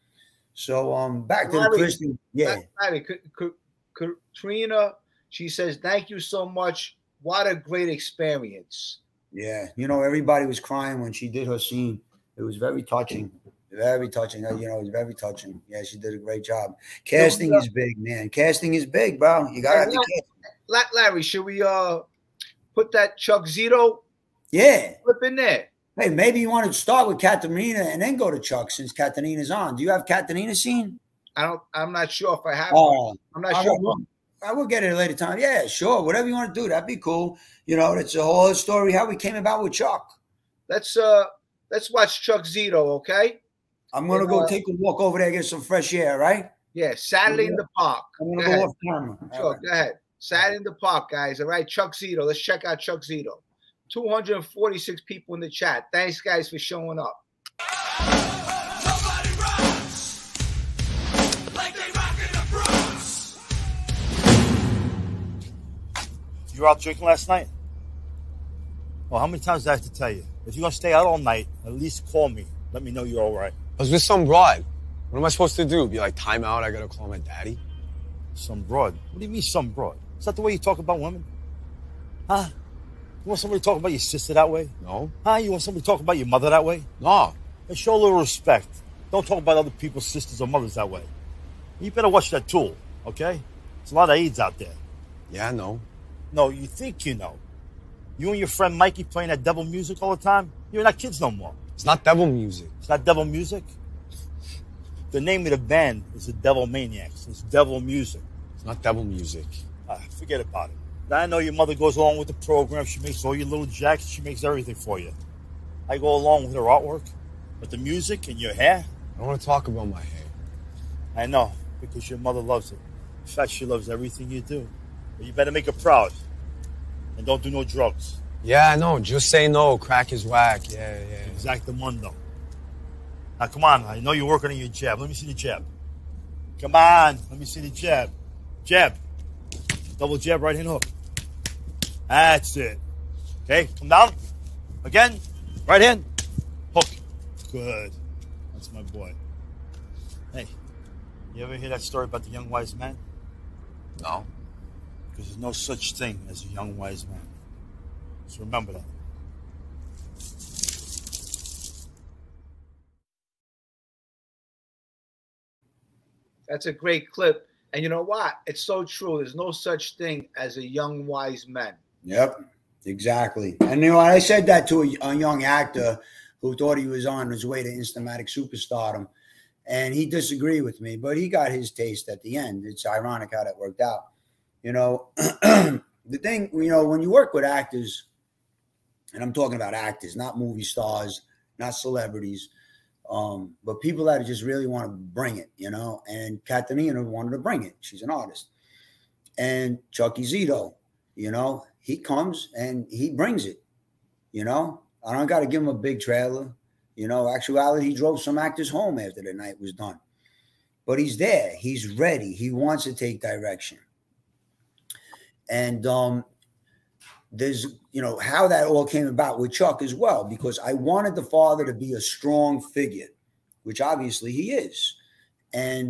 [SPEAKER 12] so back to the Christian. Yeah.
[SPEAKER 2] Katrina, she says, thank you so much. What a great experience.
[SPEAKER 12] Yeah. You know, everybody was crying when she did her scene. It was very touching. Very touching. You know, it's very touching. Yeah, she did a great job. Casting is big, man. Casting is big, bro. You gotta have the casting.
[SPEAKER 2] Larry, should we put that Chuck Zito clip in there?
[SPEAKER 12] Hey, maybe you want to start with Katarina and then go to Chuck since Katarina's on. Do you have Katarina scene?
[SPEAKER 2] I'm not sure if I have
[SPEAKER 12] one.
[SPEAKER 2] I'm not sure.
[SPEAKER 12] I will get it at a later time. Yeah, sure. Whatever you want to do, that'd be cool. You know, it's a whole story how we came about with Chuck.
[SPEAKER 2] Let's watch Chuck Zito, okay?
[SPEAKER 12] I'm gonna go take a walk over there, get some fresh air, right?
[SPEAKER 2] Yeah, Saturday in the park.
[SPEAKER 12] I'm gonna go off camera.
[SPEAKER 2] Sure, go ahead. Saturday in the park, guys. All right, Chuck Zito. Let's check out Chuck Zito. 246 people in the chat. Thanks, guys, for showing up.
[SPEAKER 13] You were out drinking last night? Well, how many times do I have to tell you? If you're going to stay out all night, at least call me. Let me know you're all right.
[SPEAKER 14] I was with some broad. What am I supposed to do? Be like, time out, I got to call my daddy?
[SPEAKER 13] Some broad? What do you mean some broad? Is that the way you talk about women? Huh? You want somebody to talk about your sister that way?
[SPEAKER 14] No.
[SPEAKER 13] Huh? You want somebody to talk about your mother that way?
[SPEAKER 14] No.
[SPEAKER 13] Hey, show a little respect. Don't talk about other people's sisters or mothers that way. You better watch that tool, okay? There's a lot of AIDS out there.
[SPEAKER 14] Yeah, I know.
[SPEAKER 13] No, you think you know. You and your friend Mikey playing that devil music all the time? You're not kids no more.
[SPEAKER 14] It's not devil music.
[SPEAKER 13] It's not devil music? The name of the band is the Devil Maniacs. It's devil music.
[SPEAKER 14] It's not devil music.
[SPEAKER 13] Forget about it. Now, I know your mother goes along with the program. She makes all your little jackets. She makes everything for you. I go along with her artwork. But the music and your hair?
[SPEAKER 14] I don't want to talk about my hair.
[SPEAKER 13] I know, because your mother loves it. In fact, she loves everything you do. But you better make her proud. And don't do no drugs.
[SPEAKER 14] Yeah, I know. Just say no. Crack is whack. Yeah.
[SPEAKER 13] Exactamundo. Now, come on. I know you're working on your jab. Let me see the jab. Come on. Let me see the jab. Jab. Double jab, right hand hook. That's it. Okay, come down. Again. Right hand. Hook. Good. That's my boy. Hey, you ever hear that story about the young wise man?
[SPEAKER 14] No.
[SPEAKER 13] Because there's no such thing as a young wise man. So remember that.
[SPEAKER 2] That's a great clip. And you know what? It's so true. There's no such thing as a young wise man.
[SPEAKER 12] Yep, exactly. And you know, I said that to a young actor who thought he was on his way to Instamatic superstardom. And he disagreed with me, but he got his taste at the end. It's ironic how that worked out. You know, the thing, you know, when you work with actors, and I'm talking about actors, not movie stars, not celebrities, but people that just really want to bring it, you know, and Katarina wanted to bring it. She's an artist. And Chucky Zito, you know, he comes and he brings it, you know. I don't got to give him a big trailer. You know, actuality, he drove some actors home after the night was done. But he's there. He's ready. He wants to take direction. And there's, you know, how that all came about with Chuck as well, because I wanted the father to be a strong figure, which obviously he is. And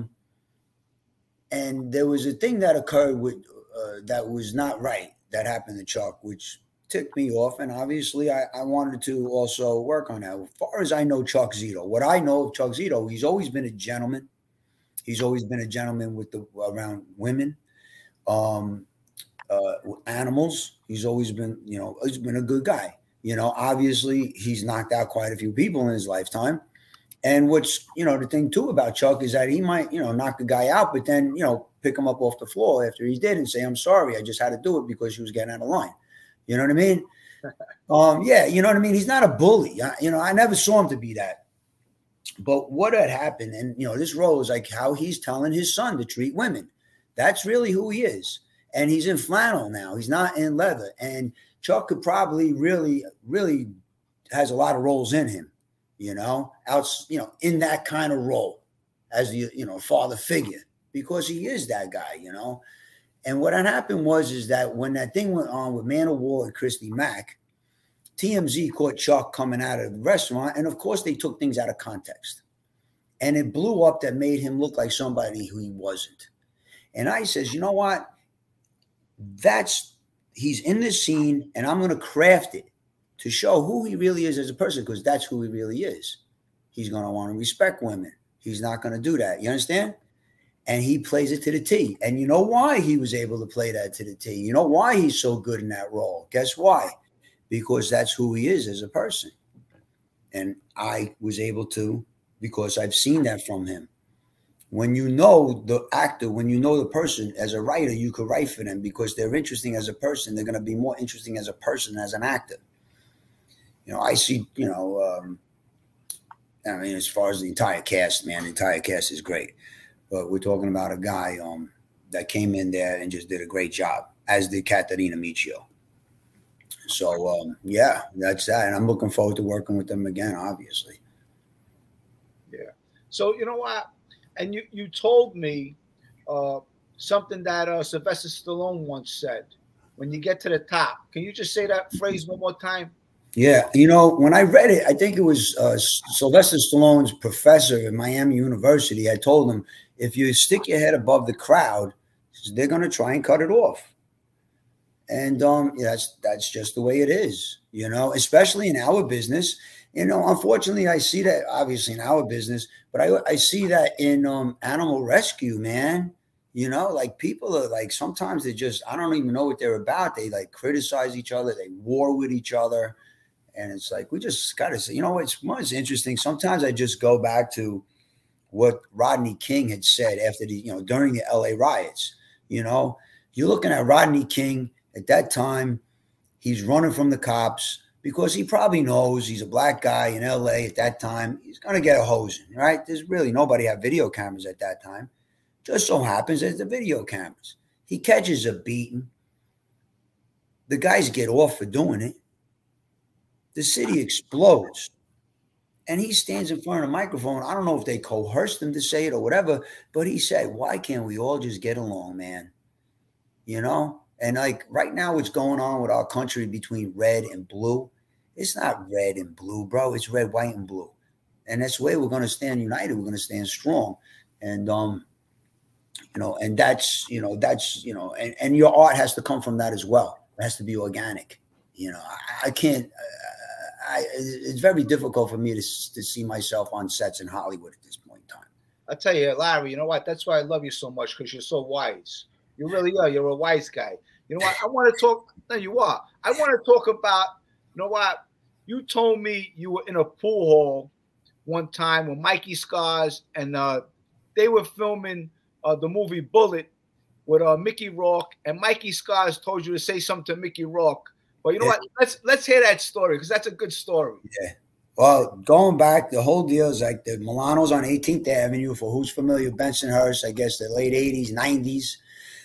[SPEAKER 12] there was a thing that occurred with that was not right that happened to Chuck, which ticked me off. And obviously I wanted to also work on that. As far as I know Chuck Zito, what I know of Chuck Zito, he's always been a gentleman. He's always been a gentleman with around women. Animals. He's always been, you know, he's been a good guy. You know, obviously he's knocked out quite a few people in his lifetime. And what's, you know, the thing too about Chuck is that he might, you know, knock a guy out, but then, you know, pick him up off the floor after he did and say, I'm sorry, I just had to do it because he was getting out of line. You know what I mean? Yeah, you know what I mean? He's not a bully. You know, I never saw him to be that. But what had happened, and, you know, this role is like how he's telling his son to treat women. That's really who he is. And he's in flannel now. He's not in leather. And Chuck could probably really has a lot of roles in him, you know, in that kind of role as the, you know, father figure, because he is that guy, you know. And what had happened is that when that thing went on with Man of War and Christy Mack, TMZ caught Chuck coming out of the restaurant. And of course they took things out of context. And it blew up that made him look like somebody who he wasn't. And I says, you know what? He's in this scene, and I'm going to craft it to show who he really is as a person, because that's who he really is. He's going to want to respect women. He's not going to do that. You understand? And he plays it to the T. And you know why he was able to play that to the T? You know why he's so good in that role? Guess why? Because that's who he is as a person. And I was able to, because I've seen that from him. When you know the actor, when you know the person as a writer, you could write for them because they're interesting as a person. They're going to be more interesting as a person as an actor. You know, I see, you know, I mean, as far as the entire cast, man, the entire cast is great. But we're talking about a guy that came in there and just did a great job, as did Caterina Michio. So, yeah, that's that. And I'm looking forward to working with them again, obviously.
[SPEAKER 2] Yeah. So, you know what? And you told me something that Sylvester Stallone once said, when you get to the top. Can you just say that phrase one more time?
[SPEAKER 12] Yeah. You know, when I read it, I think it was Sylvester Stallone's professor at Miami University. I told him, if you stick your head above the crowd, they're going to try and cut it off. And yeah, that's just the way it is, you know, especially in our business. You know, unfortunately, I see that obviously in our business, but I see that in animal rescue, man. You know, like people are like, sometimes they just, I don't even know what they're about. They like criticize each other. They war with each other. And it's like, we just got to say, you know, it's interesting. Sometimes I just go back to what Rodney King had said after the, you know, during the LA riots. You know, you're looking at Rodney King at that time. He's running from the cops because he probably knows he's a black guy in LA at that time. He's going to get a hosing, right? There's really nobody had video cameras at that time. Just so happens there's the video cameras. He catches a beating. The guys get off for doing it. The city explodes. And he stands in front of the microphone. I don't know if they coerced him to say it or whatever, but he said, why can't we all just get along, man? You know? And like right now, what's going on with our country between red and blue, it's not red and blue, bro. It's red, white, and blue. And that's the way we're going to stand united. We're going to stand strong. And, you know, and that's, you know, and your art has to come from that as well. It has to be organic. You know, I can't, it's very difficult for me to see myself on sets in Hollywood at this point in time.
[SPEAKER 2] I'll tell you, Larry, you know what? That's why I love you so much, because you're so wise. You really are. You're a wise guy. You know what? I want to talk. No, you are. I want to talk about, you know what? You told me you were in a pool hall one time with Mikey Scars, and they were filming the movie Bullet with Mickey Rourke, and Mikey Scars told you to say something to Mickey Rourke. Well, you know what? Let's hear that story, because that's a good story.
[SPEAKER 12] Yeah. Well, going back, the whole deal is like the Milano's on 18th Avenue. For who's familiar with Bensonhurst, I guess the late 80s, 90s.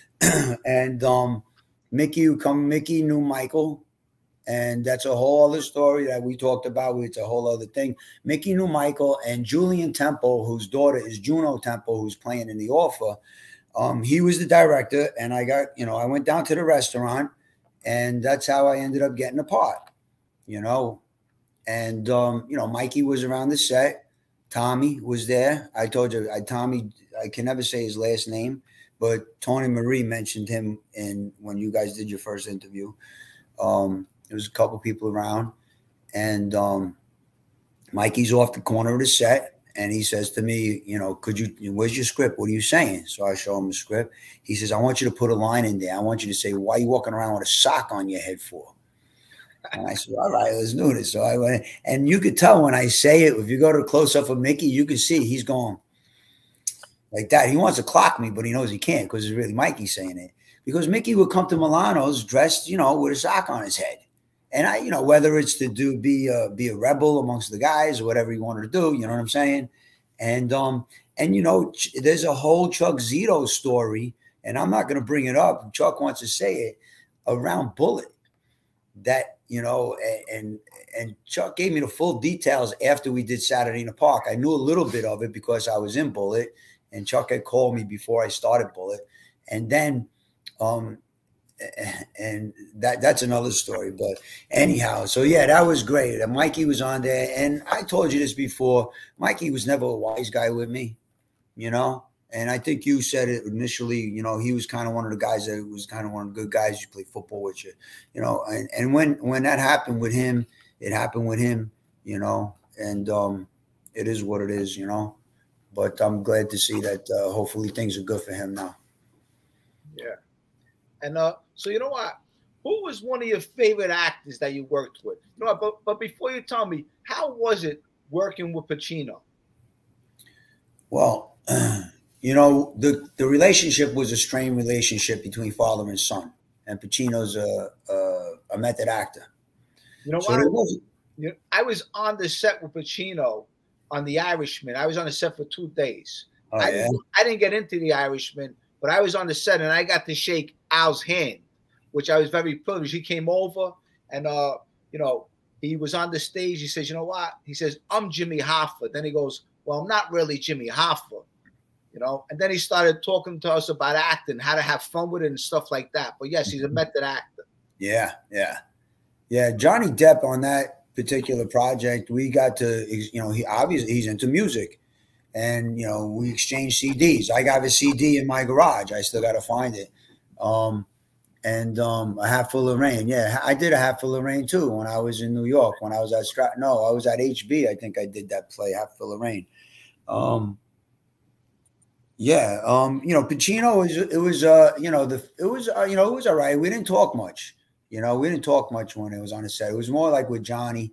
[SPEAKER 12] And Mickey knew Michael. And that's a whole other story that we talked about. It's a whole other thing. Mickey knew Michael, and Julian Temple, whose daughter is Juno Temple, who's playing in The Offer. He was the director, and I got, you know, I went down to the restaurant, and that's how I ended up getting a part, you know. And, you know, Mikey was around the set. Tommy was there. I told you, Tommy, I can never say his last name, but Tony Marie mentioned him when you guys did your first interview. There was a couple people around, and Mikey's off the corner of the set, and he says to me, you know, where's your script? What are you saying? So I show him the script. He says, I want you to put a line in there. I want you to say, why are you walking around with a sock on your head for? And I said, all right, let's do this. So I went, and you could tell when I say it, if you go to a close-up of Mickey, you can see he's going like that. He wants to clock me, but he knows he can't because it's really Mikey saying it. Because Mickey would come to Milano's dressed, you know, with a sock on his head. And I, you know, whether it's to be a rebel amongst the guys or whatever he wanted to do, you know what I'm saying? And you know, there's a whole Chuck Zito story, and I'm not going to bring it up. Chuck wants to say it around Bullet. That, you know, and Chuck gave me the full details after we did Saturday in the Park. I knew a little bit of it because I was in Bullet, and Chuck had called me before I started Bullet. And then, and that's another story. But anyhow, so yeah, that was great. And Mikey was on there. And I told you this before, Mikey was never a wise guy with me, you know. And I think you said it initially, you know, he was kind of one of the guys that was kind of one of the good guys you play football with, you know. And when that happened with him, it happened with him, you know. And it is what it is, you know. But I'm glad to see that hopefully things are good for him now.
[SPEAKER 2] Yeah. And so you know what? Who was one of your favorite actors that you worked with? You know what, but before you tell me, how was it working with Pacino?
[SPEAKER 12] Well, you know, the relationship was a strained relationship between father and son, and Pacino's a method actor.
[SPEAKER 2] You know
[SPEAKER 12] So
[SPEAKER 2] what?
[SPEAKER 12] there wasn't.
[SPEAKER 2] You know, I was on the set with Pacino on The Irishman. I was on the set for 2 days.
[SPEAKER 12] Oh,
[SPEAKER 2] I
[SPEAKER 12] yeah?
[SPEAKER 2] didn't get into The Irishman, but I was on the set and I got to shake Al's hand, which I was very privileged. He came over and you know, he was on the stage. He says, you know what? He says, I'm Jimmy Hoffa. Then he goes, well, I'm not really Jimmy Hoffa, you know. And then he started talking to us about acting, how to have fun with it and stuff like that. But yes, he's a method actor.
[SPEAKER 12] Yeah, yeah. Yeah, Johnny Depp on that particular project, we got to, you know, he obviously he's into music. And, you know, we exchanged CDs. I got a CD in my garage. I still got to find it. A Hat Full of Rain. Yeah, I did A Hat Full of Rain too when I was in New York. When I was at I was at HB. I think I did that play, Hat Full of Rain. You know, Pacino it was all right. We didn't talk much. You know, we didn't talk much when it was on the set. It was more like with Johnny.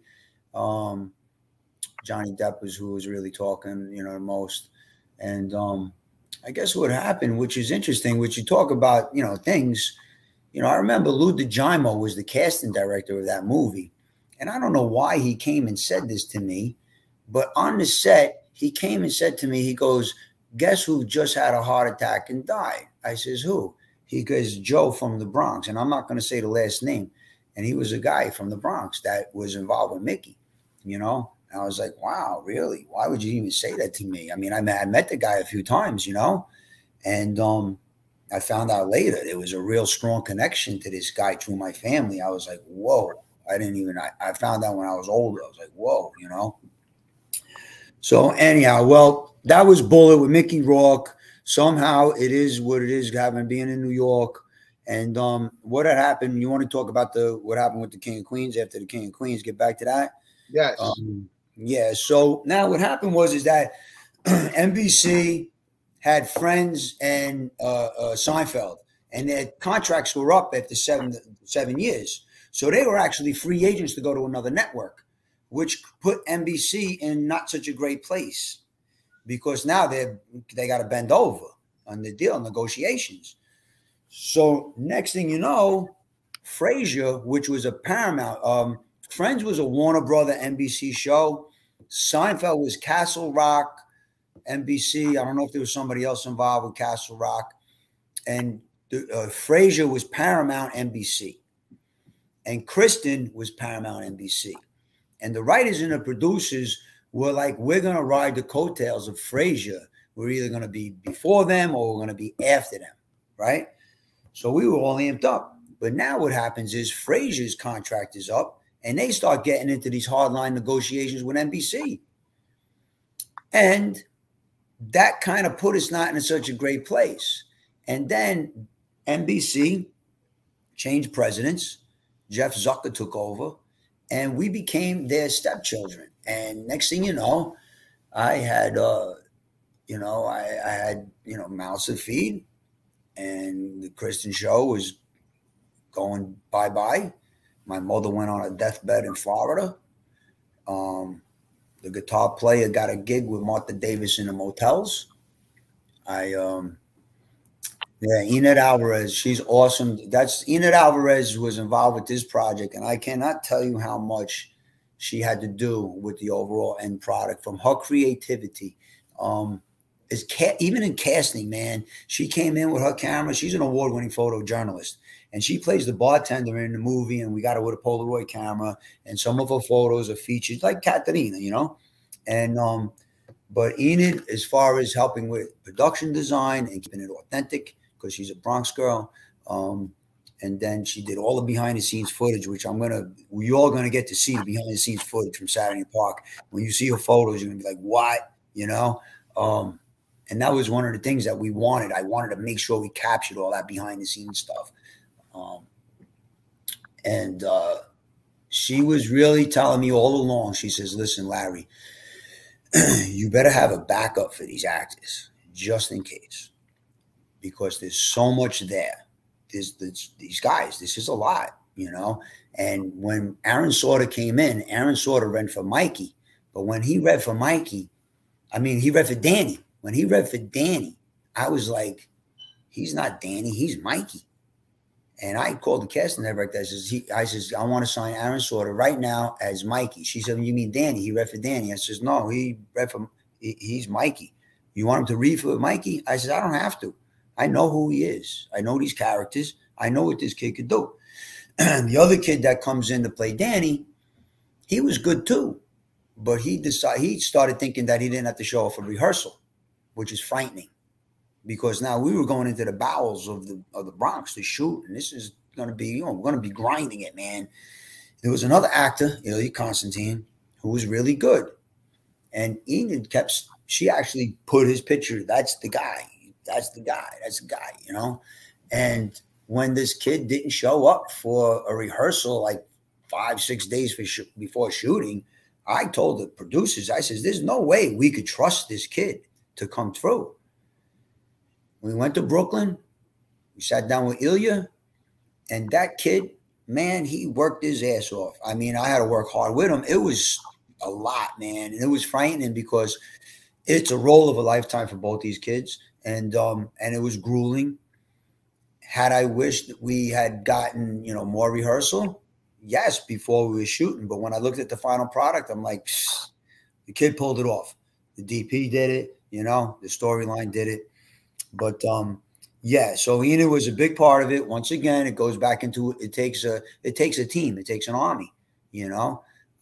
[SPEAKER 12] Johnny Depp was who was really talking, you know, the most. And I guess what happened, which is interesting, which you talk about, you know, things. You know, I remember Lou DeGimo was the casting director of that movie. And I don't know why he came and said this to me, but on the set, he came and said to me, he goes, guess who just had a heart attack and died? I says, who? He goes, Joe from the Bronx. And I'm not going to say the last name. And he was a guy from the Bronx that was involved with Mickey, you know? And I was like, wow, really? Why would you even say that to me? I mean, I met the guy a few times, you know? And I found out later there was a real strong connection to this guy through my family. I was like, whoa. I found out when I was older. I was like, whoa, you know? So anyhow, well, that was Bullet with Mickey Rourke. Somehow it is what it is, being in New York. And what had happened, you want to talk about what happened with the King of Queens after the King of Queens, get back to that?
[SPEAKER 2] Yes.
[SPEAKER 12] Yeah, so now what happened is that NBC had Friends and Seinfeld, and their contracts were up after 7 years. So they were actually free agents to go to another network, which put NBC in not such a great place because now they got to bend over on the deal negotiations. So next thing you know, Frasier, which was a Paramount, Friends was a Warner Brother NBC show. Seinfeld was Castle Rock, NBC. I don't know if there was somebody else involved with Castle Rock. And Frasier was Paramount NBC. And Kristen was Paramount NBC. And the writers and the producers were like, we're going to ride the coattails of Frasier. We're either going to be before them or we're going to be after them, right? So we were all amped up. But now what happens is Frasier's contract is up and they start getting into these hardline negotiations with NBC. And that kind of put us not in such a great place. And then NBC changed presidents. Jeff Zucker took over, and we became their stepchildren. And next thing you know, I had, I had mouths to feed, and the Kristen show was going bye-bye. My mother went on a deathbed in Florida. The guitar player got a gig with Martha Davis in the motels. Enid Alvarez, she's awesome. Enid Alvarez was involved with this project, and I cannot tell you how much she had to do with the overall end product from her creativity. Even in casting, man, she came in with her camera. She's an award-winning photojournalist, and she plays the bartender in the movie, and we got her with a Polaroid camera, and some of her photos are featured like Katerina, you know? And but Enid, as far as helping with production design and keeping it authentic, because she's a Bronx girl. And then she did all the behind the scenes footage, which we all gonna get to see the behind the scenes footage from Saturday Park. When you see her photos, you're gonna be like, what? You know? And that was one of the things that we wanted. I wanted to make sure we captured all that behind the scenes stuff. She was really telling me all along, she says, listen, Larry, you better have a backup for these actors, just in case, because there's so much there. There's these guys. This is a lot, you know. And when Aaron Sorter came in, Aaron Sorter read for Mikey. But when he read for Mikey, I mean, he read for Danny. When he read for Danny, I was like, he's not Danny, he's Mikey. And I called the casting director. I says, I want to sign Aaron Sorter right now as Mikey. She said, you mean Danny? He read for Danny. I says, no, he's Mikey. You want him to read for Mikey? I says, I don't have to. I know who he is. I know these characters. I know what this kid could do. The other kid that comes in to play Danny, he was good too. But he started thinking that he didn't have to show up for rehearsal, which is frightening, because now we were going into the bowels of the Bronx to shoot, and this is going to be, you know, we're going to be grinding it, man. There was another actor, Ilya Constantine, who was really good, and Enid she actually put his picture. That's the guy. That's the guy. That's the guy. You know, and when this kid didn't show up for a rehearsal, like 5-6 days before shooting, I told the producers, I says, there's no way we could trust this kid to come through. We went to Brooklyn. We sat down with Ilya, and that kid, man, he worked his ass off. I mean, I had to work hard with him. It was a lot, man. And it was frightening because it's a role of a lifetime for both these kids. And it was grueling. Had I wished that we had gotten, you know, more rehearsal? Yes, before we were shooting. But when I looked at the final product, I'm like, psst, the kid pulled it off. The DP did it, you know, the storyline did it. But yeah, so Enid was a big part of it. Once again, it goes back into it takes a team, it takes an army, you know.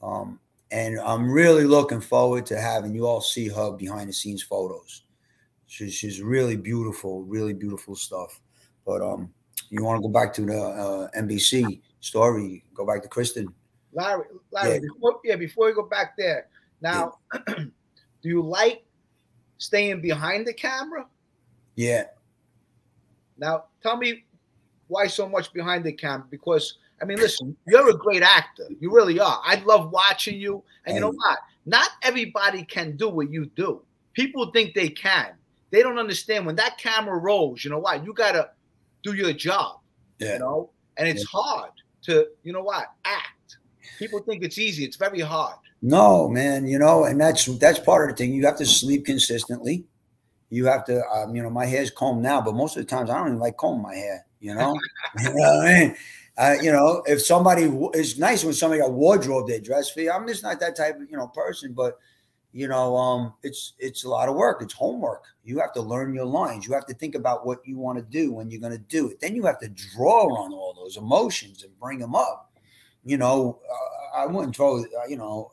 [SPEAKER 12] And I'm really looking forward to having you all see her behind the scenes photos. She's really beautiful stuff. But you want to go back to the NBC story? Go back to Kristen.
[SPEAKER 2] Larry.
[SPEAKER 12] Yeah.
[SPEAKER 2] Before we go back there, now, do you like staying behind the camera?
[SPEAKER 12] Yeah.
[SPEAKER 2] Now, tell me why so much behind the camera? Because, I mean, listen, you're a great actor. You really are. I love watching you. And you know what? Not everybody can do what you do. People think they can. They don't understand when that camera rolls, you know what? You got to do your job, you know? And it's hard to, you know what, act. People think it's easy. It's very hard.
[SPEAKER 12] No, man, you know, and that's part of the thing. You have to sleep consistently. You have to, you know, my hair's combed now, but most of the times I don't even like combing my hair, you know? You know what I mean? You know, if somebody, it's nice when somebody got wardrobe their dress for you. I'm just not that type of, you know, person, but, you know, it's a lot of work. It's homework. You have to learn your lines. You have to think about what you want to do when you're going to do it. Then you have to draw on all those emotions and bring them up. You know, I wouldn't throw, you know,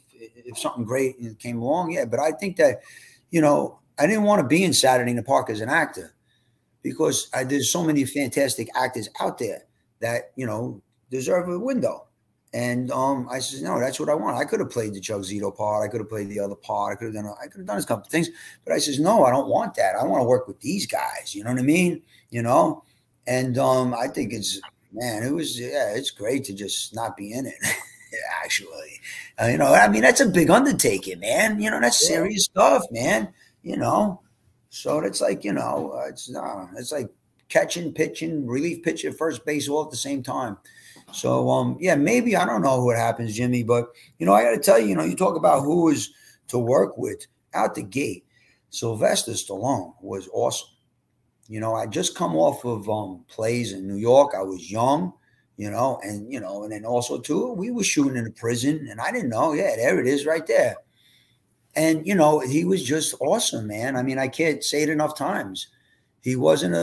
[SPEAKER 12] if something great came along, yeah. But I think that, you know, I didn't want to be in Saturday in the Park as an actor because there's so many fantastic actors out there that, you know, deserve a window. And I said, no, that's what I want. I could have played the Chuck Zito part. I could have played the other part. I could have done a couple of things. But I says, no, I don't want that. I want to work with these guys. You know what I mean? You know? And I think it's, man, it's great to just not be in it, actually. You know, I mean, that's a big undertaking, man. You know, that's serious stuff, man. You know? So it's like, you know, it's like catching, pitching, relief pitching, first base all at the same time. So, yeah, maybe, I don't know what happens, Jimmy, but, you know, I got to tell you, you know, you talk about who is to work with out the gate. Sylvester Stallone was awesome. You know, I just come off of plays in New York. I was young, you know, and then also, too, we were shooting in a prison, and I didn't know. Yeah, there it is right there. And, you know, he was just awesome, man. I mean, I can't say it enough times. He wasn't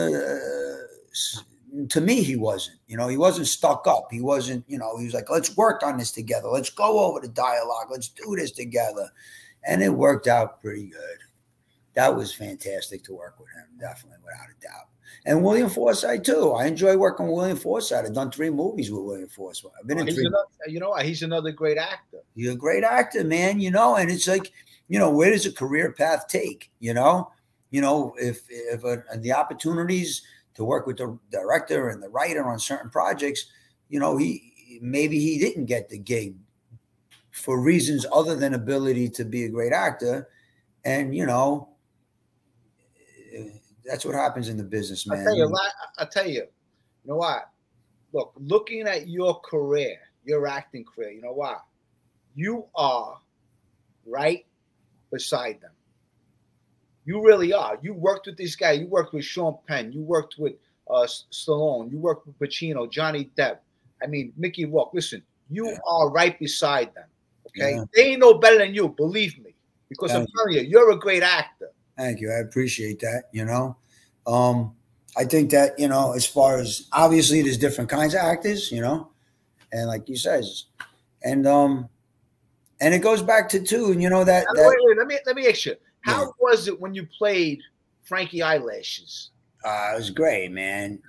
[SPEAKER 12] to me, he wasn't, you know, he wasn't stuck up. He wasn't, you know, he was like, let's work on this together. Let's go over the dialogue. Let's do this together. And it worked out pretty good. That was fantastic to work with him, definitely, without a doubt. And William Forsythe, too. I enjoy working with William Forsythe. I've done 3 movies with William Forsythe. I've been in 3.
[SPEAKER 2] You know, he's another great actor.
[SPEAKER 12] He's a great actor, man, you know, and it's like, you know, where does a career path take, you know? You know, if the opportunities to work with the director and the writer on certain projects, you know, maybe he didn't get the gig for reasons other than ability to be a great actor. And, you know, that's what happens in the business, man.
[SPEAKER 2] I'll tell you, you know what? Look, looking at your career, your acting career, you know what? You are right beside them. You really are. You worked with this guy. You worked with Sean Penn. You worked with Stallone. You worked with Pacino, Johnny Depp. I mean, Mickey Rourke. Listen, you are right beside them. Okay, they ain't no better than you. Believe me, because I'm telling you, you're a great actor.
[SPEAKER 12] Thank you. I appreciate that. You know, I think that, you know, as far as obviously there's different kinds of actors, you know, and like you said, and it goes back to too, and you know that.
[SPEAKER 2] Wait, let me ask you. How was it when you played Frankie Eyelashes?
[SPEAKER 12] It was great, man.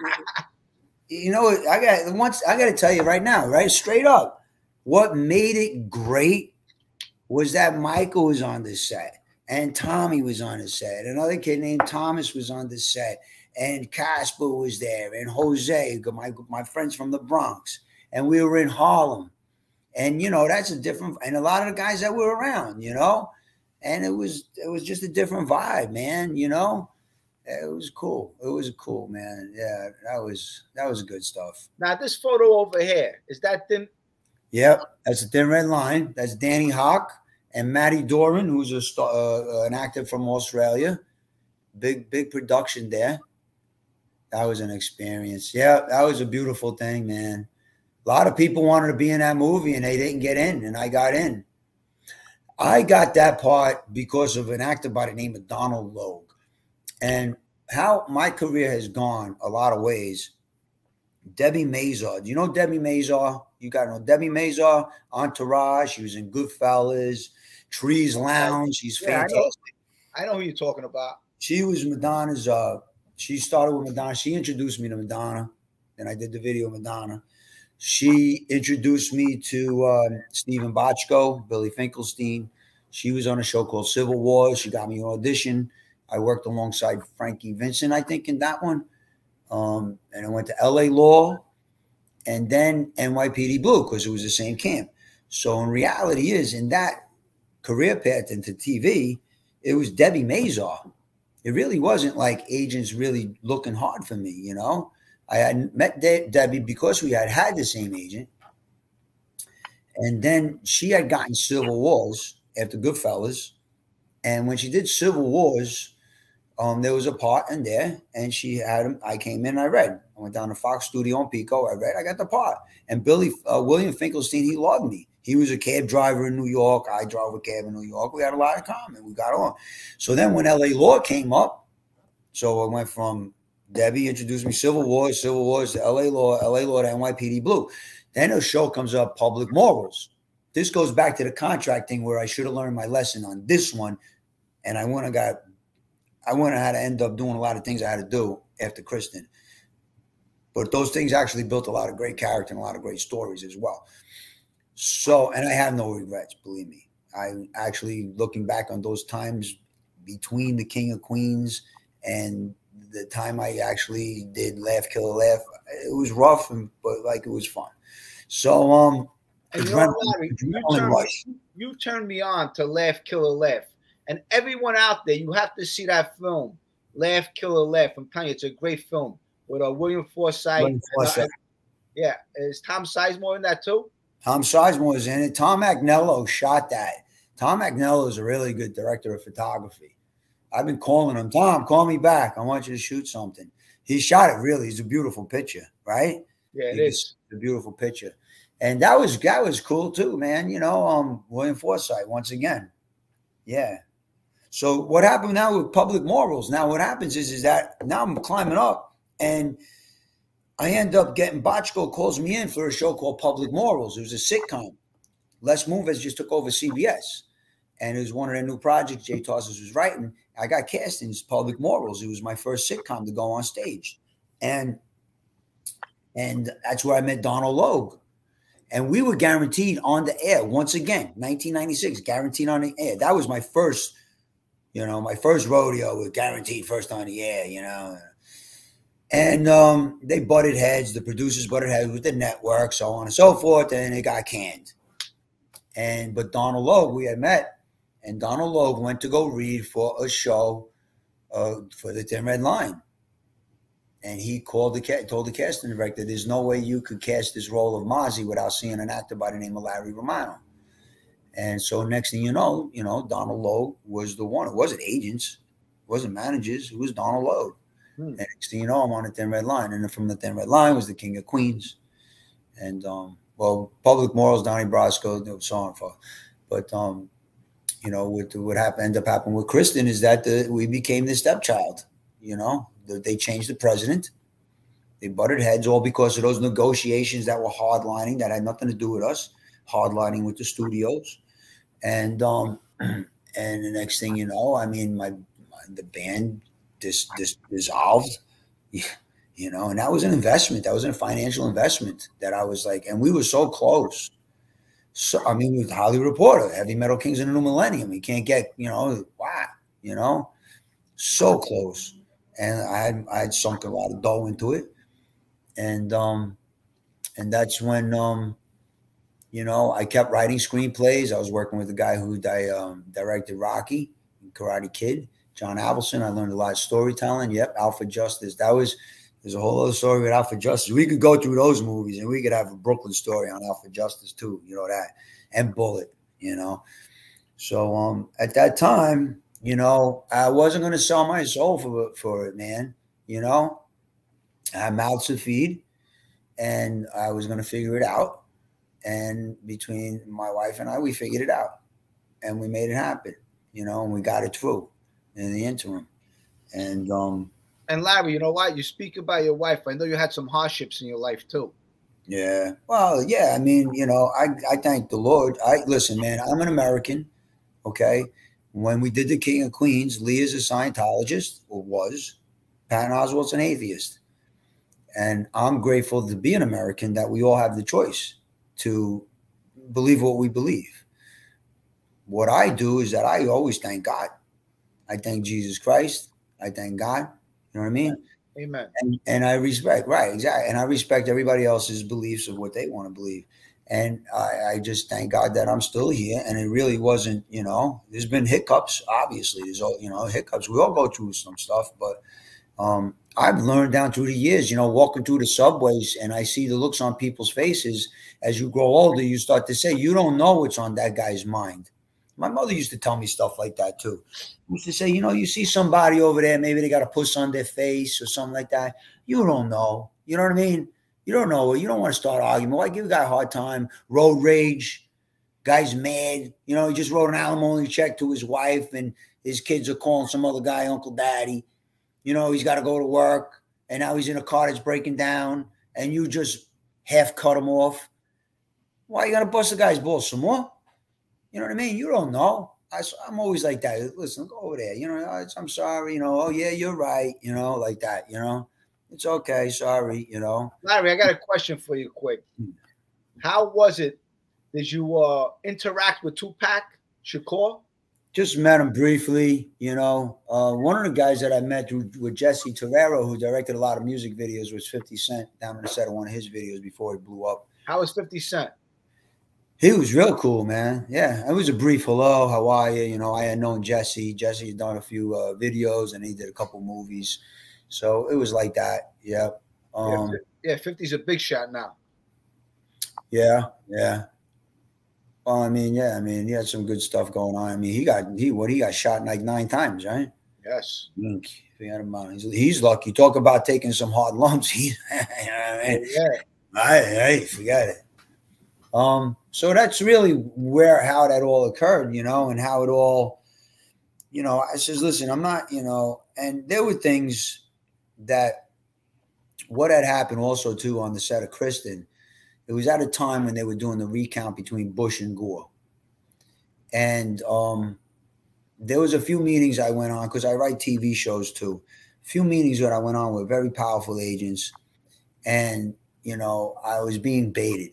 [SPEAKER 12] You know, I got to tell you right now, right, straight up, what made it great was that Michael was on the set, and Tommy was on the set, another kid named Thomas was on the set, and Casper was there, and Jose, my friends from the Bronx, and we were in Harlem, and you know that's a different, and a lot of the guys that were around, you know. And it was just a different vibe, man. You know, it was cool. It was cool, man. Yeah, that was good stuff.
[SPEAKER 2] Now this photo over here, is that Thin?
[SPEAKER 12] Yep, that's a Thin Red Line. That's Danny Hawk and Matty Doran, who's an actor from Australia. Big production there. That was an experience. Yeah, that was a beautiful thing, man. A lot of people wanted to be in that movie and they didn't get in, and I got in. I got that part because of an actor by the name of Donald Logue. And how my career has gone a lot of ways. Debbie Mazar. Do you know Debbie Mazar? You got to know Debbie Mazar, Entourage. She was in Goodfellas, Trees Lounge. She's fantastic.
[SPEAKER 2] I know who you're talking about.
[SPEAKER 12] She was Madonna's. She started with Madonna. She introduced me to Madonna. And I did the video of Madonna. She introduced me to Stephen Bochco, Billy Finkelstein. She was on a show called Civil Wars. She got me an audition. I worked alongside Frankie Vincent, I think, in that one. And I went to LA Law and then NYPD Blue because it was the same camp. So in reality is, in that career path into TV, it was Debbie Mazar. It really wasn't like agents really looking hard for me, you know. I had met Debbie because we had the same agent. And then she had gotten Civil Wars after Goodfellas. And when she did Civil Wars, there was a part in there. And she had him. I came in, I read. I went down to Fox Studio in Pico. I read. I got the part. And William Finkelstein, he loved me. He was a cab driver in New York. I drove a cab in New York. We had a lot in common. We got on. So then when LA Law came up, so I went from Debbie introduced me Civil Wars to LA Law to NYPD Blue. Then a show comes up, Public Morals. This goes back to the contract thing where I should have learned my lesson on this one. And I wouldn't have had to end up doing a lot of things I had to do after Kristen. But those things actually built a lot of great character and a lot of great stories as well. So, and I have no regrets, believe me. I actually, looking back on those times between the King of Queens and the time I actually did Laugh, Kill, Laugh, it was rough, but like it was fun. So,
[SPEAKER 2] and you know what, you turned me on to Laugh, Kill, Laugh, and everyone out there, you have to see that film, Laugh, Kill, Laugh. I'm telling you, it's a great film with William Forsythe. Yeah, is Tom Sizemore in that too?
[SPEAKER 12] Tom Sizemore is in it. Tom Agnello shot that. Tom Agnello is a really good director of photography. I've been calling him, Tom, call me back. I want you to shoot something. He shot it really. It's a beautiful picture, right?
[SPEAKER 2] Yeah, it is.
[SPEAKER 12] A beautiful picture. And that was cool too, man. You know, William Forsythe, once again. Yeah. So what happened now with Public Morals? Now what happens is that now I'm climbing up and I end up getting Bochco calls me in for a show called Public Morals. It was a sitcom. Les Moonves just took over CBS. And it was one of their new projects Jay Tarsus was writing. I got cast in Public Morals. It was my first sitcom to go on stage. And that's where I met Donald Logue. And we were guaranteed on the air once again, 1996, guaranteed on the air. That was my first, my first rodeo with guaranteed first on the air, And they butted heads. The producers butted heads with the network, so on and so forth. And it got canned. But Donald Logue, we had met, and Donald Logue went to go read for a show for the Thin Red Line. And he told the casting director, there's no way you could cast this role of Mozzie without seeing an actor by the name of Larry Romano. And so next thing you know, Donald Logue was the one. It wasn't agents. It wasn't managers. It was Donald Logue. And next thing you know, I'm on the Thin Red Line. And then from the Thin Red Line was the King of Queens. And, Public Morals, Donnie Brasco, so on and so forth. But, what ended up happening with Kristen is that we became the stepchild. They changed the president. They butted heads all because of those negotiations that were hardlining that had nothing to do with us, hardlining with the studios. And the next thing you know, I mean, the band dissolved, and that was an investment. That was a financial investment that I was like, and we were so close. So, I mean, with Hollywood Reporter, Heavy Metal Kings in the New Millennium, you can't get, so close. And I had sunk a lot of dough into it. And that's when, I kept writing screenplays. I was working with the guy who directed Rocky, Karate Kid, John Avildsen. I learned a lot of storytelling. Yep, Alfred Justice. There's a whole other story with Alfred Justice. We could go through those movies, and we could have a Brooklyn story on Alfred Justice too, that, and Bullet, So at that time, I wasn't going to sell my soul for it, man. I had mouths to feed, and I was going to figure it out. And between my wife and I, we figured it out, and we made it happen, and we got it through in the interim.
[SPEAKER 2] And Larry, you know what? You speak about your wife. I know you had some hardships in your life too.
[SPEAKER 12] Yeah. Well, yeah. I mean, I thank the Lord. Listen, man, I'm an American. Okay. When we did the King of Queens, Lee is a Scientologist, or was. Patton Oswalt's an atheist. And I'm grateful to be an American that we all have the choice to believe what we believe. What I do is that I always thank God. I thank Jesus Christ. I thank God. You know what I mean?
[SPEAKER 2] Amen.
[SPEAKER 12] And I respect, right, exactly. And I respect everybody else's beliefs of what they want to believe. And I just thank God that I'm still here. And it really wasn't, there's been hiccups, obviously. There's, hiccups. We all go through some stuff. But I've learned down through the years, walking through the subways, and I see the looks on people's faces. As you grow older, you start to say, you don't know what's on that guy's mind. My mother used to tell me stuff like that too. She used to say, you see somebody over there, maybe they got a puss on their face or something like that. You don't know. You know what I mean? You don't know. You don't want to start arguing. Why give a guy a hard time? Road rage. Guy's mad. He just wrote an alimony check to his wife, and his kids are calling some other guy Uncle Daddy. He's got to go to work, and now he's in a car that's breaking down, and you just half cut him off. Why you got to bust the guy's balls some more? You know what I mean? You don't know. I'm always like that. Listen, go over there. I'm sorry. Oh, yeah, you're right. Like that. It's okay. Sorry.
[SPEAKER 2] Larry, I got a question for you quick. How was it? Did you interact with Tupac Shakur?
[SPEAKER 12] Just met him briefly. One of the guys that I met with Jesse Torero, who directed a lot of music videos, was 50 Cent down on the set of one of his videos before he blew up.
[SPEAKER 2] How was 50 Cent?
[SPEAKER 12] He was real cool, man. Yeah, it was a brief hello, how are you? I had known Jesse. Jesse had done a few videos, and he did a couple movies. So it was like that. Yeah.
[SPEAKER 2] 50's a big shot now.
[SPEAKER 12] Yeah. Well, I mean, he had some good stuff going on. I mean, he got shot like 9 times, right?
[SPEAKER 2] Yes.
[SPEAKER 12] He's lucky. Talk about taking some hard lumps. Hey, forget it. So that's really how that all occurred, and how it all, I says, listen, I'm not, and there were things that what had happened also too on the set of Kristen. It was at a time when they were doing the recount between Bush and Gore. And there was a few meetings I went on because I write TV shows too. A few meetings that I went on with very powerful agents. And, I was being baited.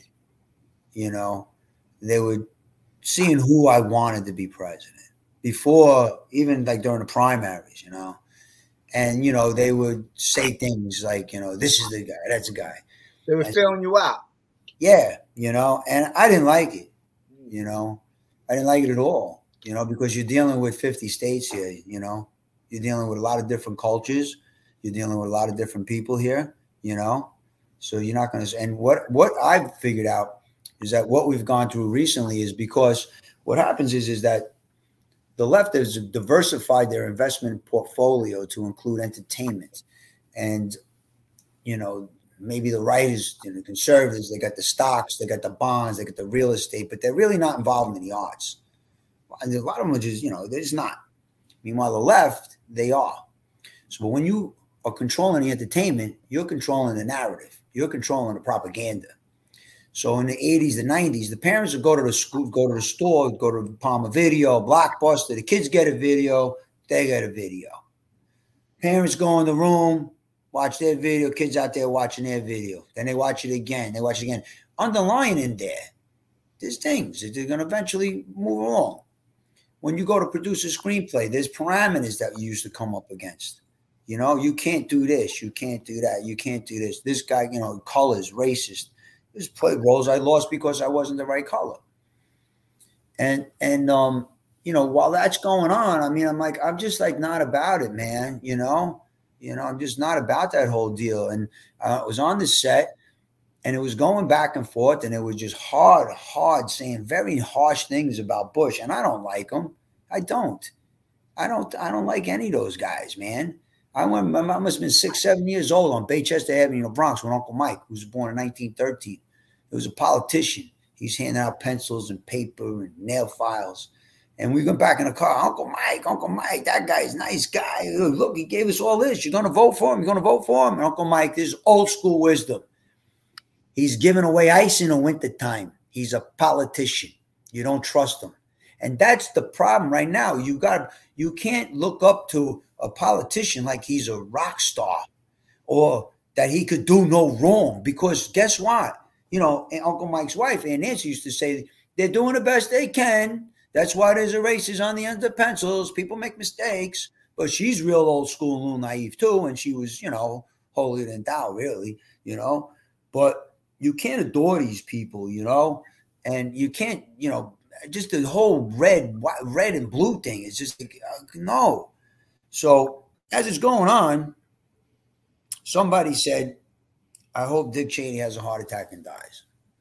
[SPEAKER 12] They were seeing who I wanted to be president before, even like during the primaries, and, they would say things like, this is the guy, that's the guy.
[SPEAKER 2] They were filling you out.
[SPEAKER 12] Yeah. And I didn't like it. you know. I didn't like it at all, you know, because you're dealing with 50 states here, you know. You're dealing with a lot of different cultures. You're dealing with a lot of different people here, you know. So you're not going to – and what I've figured out is that what we've gone through recently is because what happens is that the left has diversified their investment portfolio to include entertainment. And, you know, maybe the right is, you know, conservatives, they got the stocks, they got the bonds, they got the real estate, but they're really not involved in the arts. And a lot of them are just, you know, they're just not. Meanwhile, the left, they are. So when you are controlling the entertainment, you're controlling the narrative. You're controlling the propaganda. So in the 80s, the 90s, the parents would go to the school, go to the store, go to Palmer Video, Blockbuster. The kids get a video, they get a video. Parents go in the room, watch their video, kids out there watching their video. Then they watch it again. They watch it again. Underlying in there, there's things that they're going to eventually move along. When you go to produce a screenplay, there's parameters that you used to come up against. You know, you can't do this. You can't do that. You can't do this. This guy, you know, colors, racist. There's play roles I lost because I wasn't the right color. And you know, while that's going on, I mean, I'm just like not about it, man. You know, I'm just not about that whole deal. And I was on the set, and it was going back and forth, and it was just hard saying very harsh things about Bush, and I don't like him. I don't like any of those guys, man. I must have been 6, 7 years old on Baychester Avenue in the Bronx with Uncle Mike, who was born in 1913. He was a politician. He's handing out pencils and paper and nail files. And we went back in the car. Uncle Mike, that guy's a nice guy. Look, he gave us all this. You're going to vote for him? You're going to vote for him? And Uncle Mike, this is old school wisdom. He's giving away ice in the wintertime. He's a politician. You don't trust him. And that's the problem right now. You can't look up to a politician like he's a rock star or that he could do no wrong, because guess what? You know, Uncle Mike's wife, Aunt Nancy, used to say they're doing the best they can. That's why there's erasers on the end of pencils. People make mistakes, but she's real old school and a little naive too. And she was, you know, holier than thou, really, you know, but you can't adore these people, you know, and you can't, you know, just the whole red and blue thing is just like, no. So as it's going on, somebody said, I hope Dick Cheney has a heart attack and dies.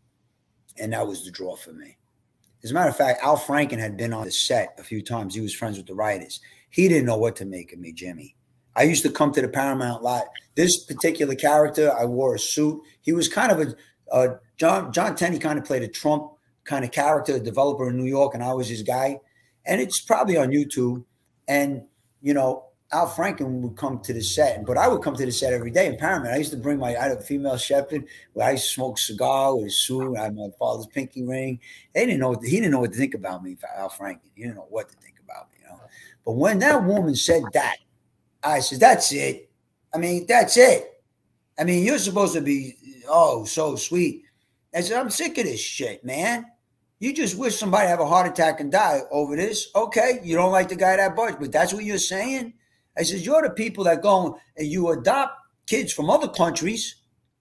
[SPEAKER 12] And that was the draw for me. As a matter of fact, Al Franken had been on the set a few times. He was friends with the writers. He didn't know what to make of me, Jimmy. I used to come to the Paramount lot. This particular character, I wore a suit. He was kind of a John Tenney kind of played a Trump kind of character, a developer in New York, and I was his guy. And it's probably on YouTube. And, you know, Al Franken would come to the set, but I would come to the set every day in Paramount. I used to bring I had a female shepherd where I used to smoke a cigar with a suit. I had my father's pinky ring. He didn't know what to think about me, Al Franken. He didn't know what to think about me, you know. But when that woman said that, I said, that's it. I mean, that's it. I mean, you're supposed to be, oh, so sweet. I said, I'm sick of this shit, man. You just wish somebody have a heart attack and die over this. Okay, you don't like the guy that much, but that's what you're saying? I said, you're the people that go and you adopt kids from other countries.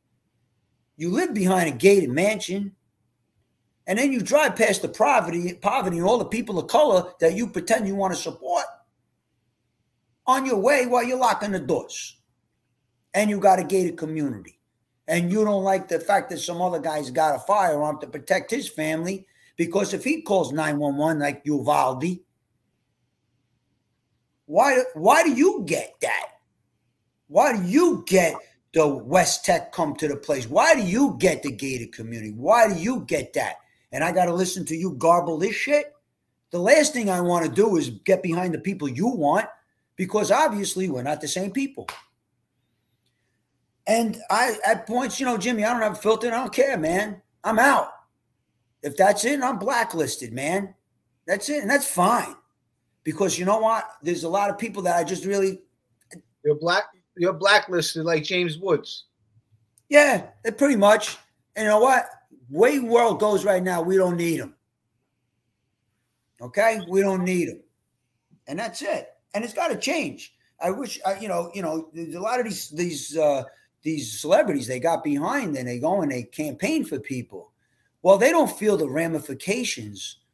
[SPEAKER 12] You live behind a gated mansion. And then you drive past the poverty and all the people of color that you pretend you want to support on your way while you're locking the doors. And you got a gated community. And you don't like the fact that some other guy's got a firearm to protect his family, because if he calls 911 like Uvalde, why do you get that? Why do you get the West Tech come to the place? Why do you get the gated community? Why do you get that? And I got to listen to you garble this shit? The last thing I want to do is get behind the people you want, because obviously we're not the same people. And at points, you know, Jimmy, I don't have a filter. I don't care, man. I'm out. If that's it, I'm blacklisted, man. That's it. And that's fine. Because you know what? There's a lot of people that I just really...
[SPEAKER 2] You're blacklisted like James Woods.
[SPEAKER 12] Yeah, pretty much. And you know what? Way world goes right now, we don't need them. Okay? We don't need them. And that's it. And it's got to change. I wish, you know, there's a lot of these celebrities they got behind and they go and they campaign for people. Well, they don't feel the ramifications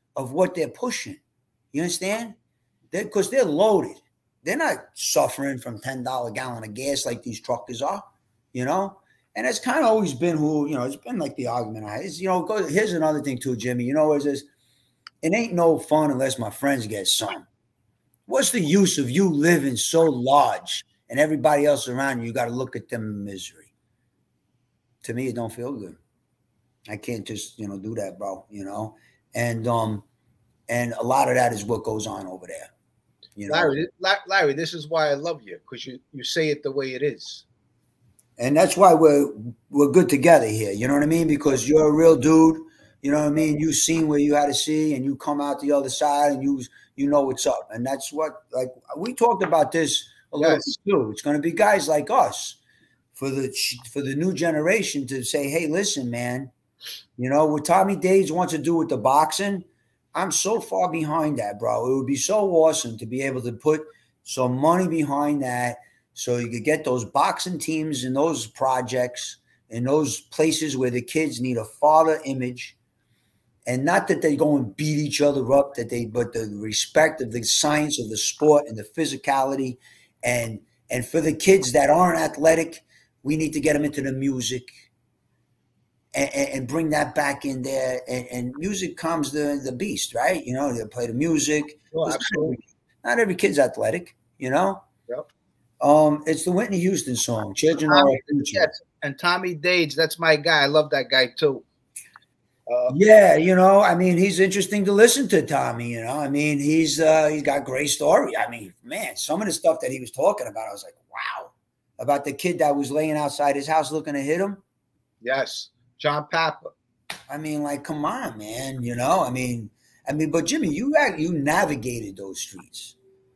[SPEAKER 12] of what they're pushing. You understand? Because they're loaded. They're not suffering from $10 gallon of gas like these truckers are, you know? And it's kind of always been it's been like the argument I had. Here's another thing too, Jimmy. You know, it ain't no fun unless my friends get some. What's the use of you living so large and everybody else around you got to look at them in misery? To me, it don't feel good. I can't just, do that, bro, And a lot of that is what goes on over there.
[SPEAKER 2] Larry, this is why I love you, because you say it the way it is.
[SPEAKER 12] And that's why we're good together here. You know what I mean? Because you're a real dude. You know what I mean? You've seen where you had to see, and you come out the other side, and you know what's up. And that's what, like, we talked about this a little bit too. It's going to be guys like us for the new generation to say, hey, listen, man, what Tommy Dades wants to do with the boxing, I'm so far behind that, bro. It would be so awesome to be able to put some money behind that so you could get those boxing teams and those projects in those places where the kids need a father image. And not that they go and beat each other up, but the respect of the science of the sport and the physicality. And for the kids that aren't athletic, we need to get them into the music and bring that back in there. And music calms the beast, right? They play the music.
[SPEAKER 2] Oh, absolutely.
[SPEAKER 12] Not every kid's athletic, Yep. It's the Whitney Houston song, Children Are Our Future.
[SPEAKER 2] Yes. And Tommy Dades, that's my guy. I love that guy too.
[SPEAKER 12] He's interesting to listen to, Tommy. He's got great story. Man, some of the stuff that he was talking about, I was like, wow. About the kid that was laying outside his house looking to hit him.
[SPEAKER 2] Yes, John Papa.
[SPEAKER 12] Come on, man. But Jimmy, you navigated those streets.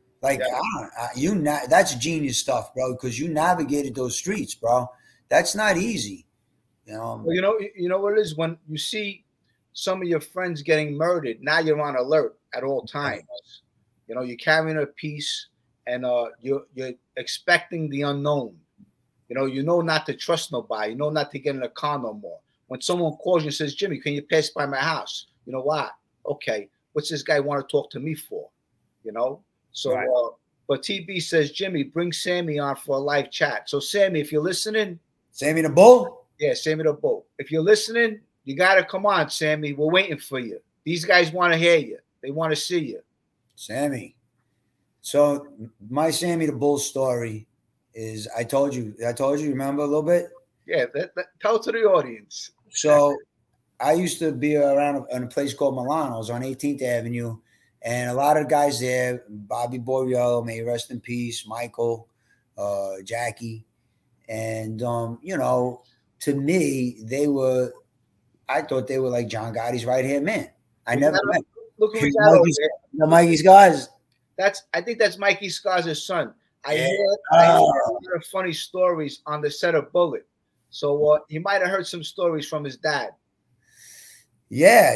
[SPEAKER 12] That's genius stuff, bro. Because you navigated those streets, bro. That's not easy.
[SPEAKER 2] Well, you know what it is when you see some of your friends getting murdered. Now you're on alert at all times. You're carrying a piece, and you're expecting the unknown. You know not to trust nobody. You know not to get in a car no more. When someone calls you and says, "Jimmy, can you pass by my house?" You know what? Okay, what's this guy want to talk to me for? So. Right. But TB says, Jimmy, bring Sammy on for a live chat. So Sammy, if you're listening,
[SPEAKER 12] Sammy the Bull.
[SPEAKER 2] Yeah, Sammy the Bull. If you're listening, you got to come on, Sammy. We're waiting for you. These guys want to hear you. They want to see you.
[SPEAKER 12] Sammy. So my Sammy the Bull story is, I told you, remember a little bit?
[SPEAKER 2] Yeah, tell it to the audience.
[SPEAKER 12] So I used to be around in a place called Milano's on 18th Avenue, and a lot of guys there, Bobby Borriello, may he rest in peace, Michael, Jackie. And, to me, I thought they were like John Gotti's right-hand man. I never met.
[SPEAKER 2] Look who we got over there.
[SPEAKER 12] Mikey Scars.
[SPEAKER 2] I think that's Mikey Scars' son. I heard a lot of funny stories on the set of Bullet. So you might have heard some stories from his dad.
[SPEAKER 12] Yeah,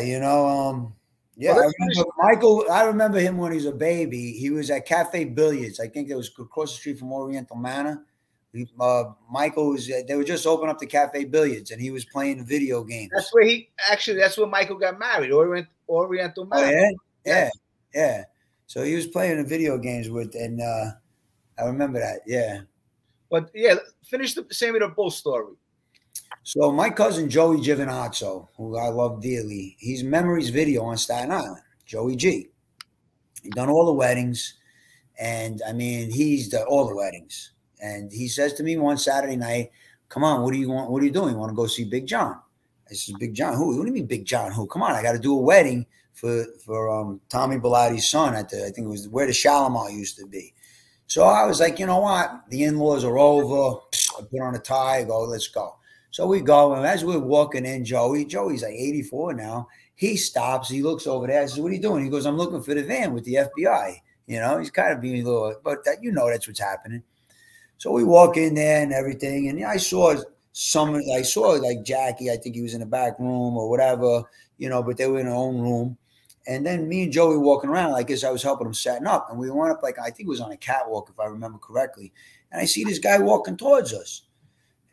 [SPEAKER 12] I remember him when he was a baby. He was at Cafe Billiards. I think it was across the street from Oriental Manor. Michael was. They were just opening up the Cafe Billiards, and he was playing video games.
[SPEAKER 2] That's where Michael got married. Oriental Manor.
[SPEAKER 12] Oh, yeah. So he was playing the video games with, and I remember that. Yeah.
[SPEAKER 2] But yeah, finish the Sammy the Bull story.
[SPEAKER 12] So my cousin Joey Giovinazzo, who I love dearly, he's Memories Video on Staten Island. Joey G. He's done all the weddings, and he's done all the weddings. And he says to me one Saturday night, "Come on, what do you want? What are you doing? You want to go see Big John?" I said, "Big John who? What do you mean Big John who? Come on, I got to do a wedding for Tommy Biglotti's son at I think it was where the Shalimar used to be." So I was like, you know what? The in-laws are over. I put on a tie. I go, let's go. So we go, and as we're walking in, Joey's like 84 now. He stops. He looks over there. I said, "What are you doing?" He goes, "I'm looking for the van with the FBI." He's kind of being a little, but that's what's happening. So we walk in there and everything, and I saw like Jackie. I think he was in the back room or whatever, but they were in their own room. And then me and Joey walking around, I guess I was helping him setting up, and we went up I think it was on a catwalk if I remember correctly. And I see this guy walking towards us.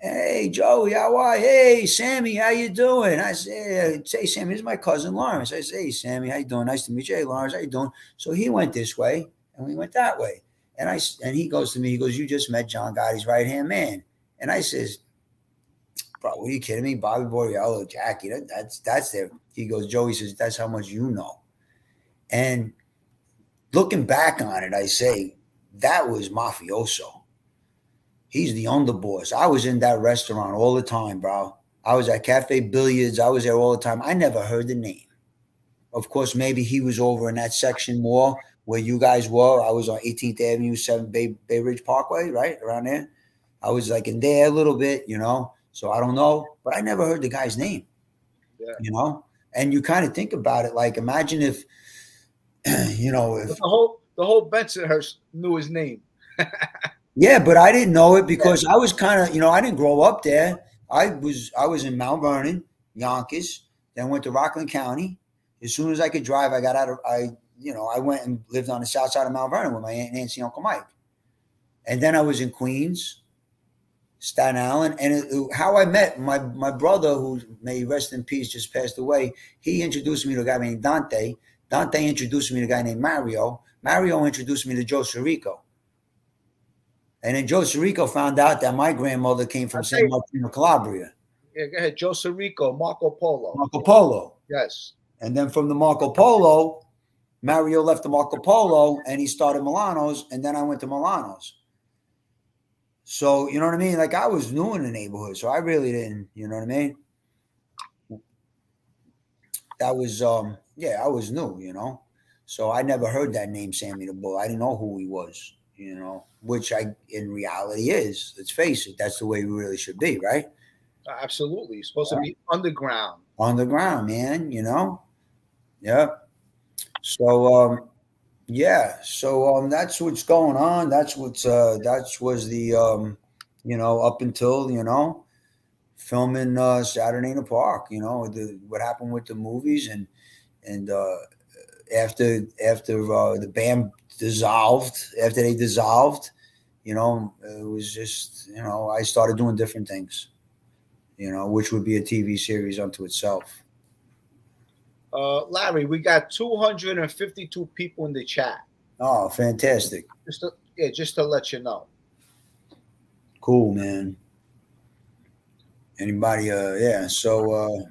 [SPEAKER 12] Hey, Joey, how are you? Hey, Sammy, how you doing? I say, hey, Sammy, this is my cousin Lawrence. I say, hey, Sammy, how you doing? Nice to meet you. Hey, Lawrence, how you doing? So he went this way, and we went that way. And he goes to me, he goes, you just met John Gotti's right-hand man. And I says, bro, what are you kidding me? Bobby Borriello, Jackie, that's there. He goes, Joey says, that's how much you know. And looking back on it, I say, that was mafioso. He's the underboss. I was in that restaurant all the time, bro. I was at Cafe Billiards. I was there all the time. I never heard the name. Of course, maybe he was over in that section more where you guys were. I was on 18th Avenue, 7 Bay Ridge Parkway, right around there. I was like in there a little bit, you know. So I don't know, but I never heard the guy's name, you know. And you kind of think about it, like imagine if, you know, if
[SPEAKER 2] the whole Bensonhurst knew his name.
[SPEAKER 12] Yeah, but I didn't know it because I was kind of, you know, I didn't grow up there. I was in Mount Vernon, Yonkers, then went to Rockland County. As soon as I could drive, I got out of, I went and lived on the south side of Mount Vernon with my Aunt Nancy and Uncle Mike. And then I was in Queens, Staten Island. And how I met my brother, who may rest in peace, just passed away, he introduced me to a guy named Dante. Dante introduced me to a guy named Mario. Mario introduced me to Joe Sirico. And then Joe Sirico found out that my grandmother came from San Martino, Calabria.
[SPEAKER 2] Yeah, go ahead. Joe Sirico, Marco Polo.
[SPEAKER 12] Marco Polo.
[SPEAKER 2] Yes.
[SPEAKER 12] And then from the Marco Polo, Mario left the Marco Polo and he started Milano's, and then I went to Milano's. So, you know what I mean? Like I was new in the neighborhood, so I really didn't, you know what I mean? That was, yeah, I was new, you know? So I never heard that name, Sammy the Bull. I didn't know who he was, you know, which in reality is. Let's face it, that's the way we really should be, right?
[SPEAKER 2] Absolutely. You're supposed to be underground.
[SPEAKER 12] Underground, man, you know? Yeah. So, yeah. So that's what's going on. That was the, you know, up until, you know, filming Saturday in the Park, you know, what happened with the movies and after the band dissolved, after they dissolved, you know, it was just, you know, I started doing different things, you know, which would be a TV series unto itself.
[SPEAKER 2] Larry, we got 252 people in the chat.
[SPEAKER 12] Oh, fantastic.
[SPEAKER 2] Just to let you know.
[SPEAKER 12] Cool, man. Anybody, yeah, so,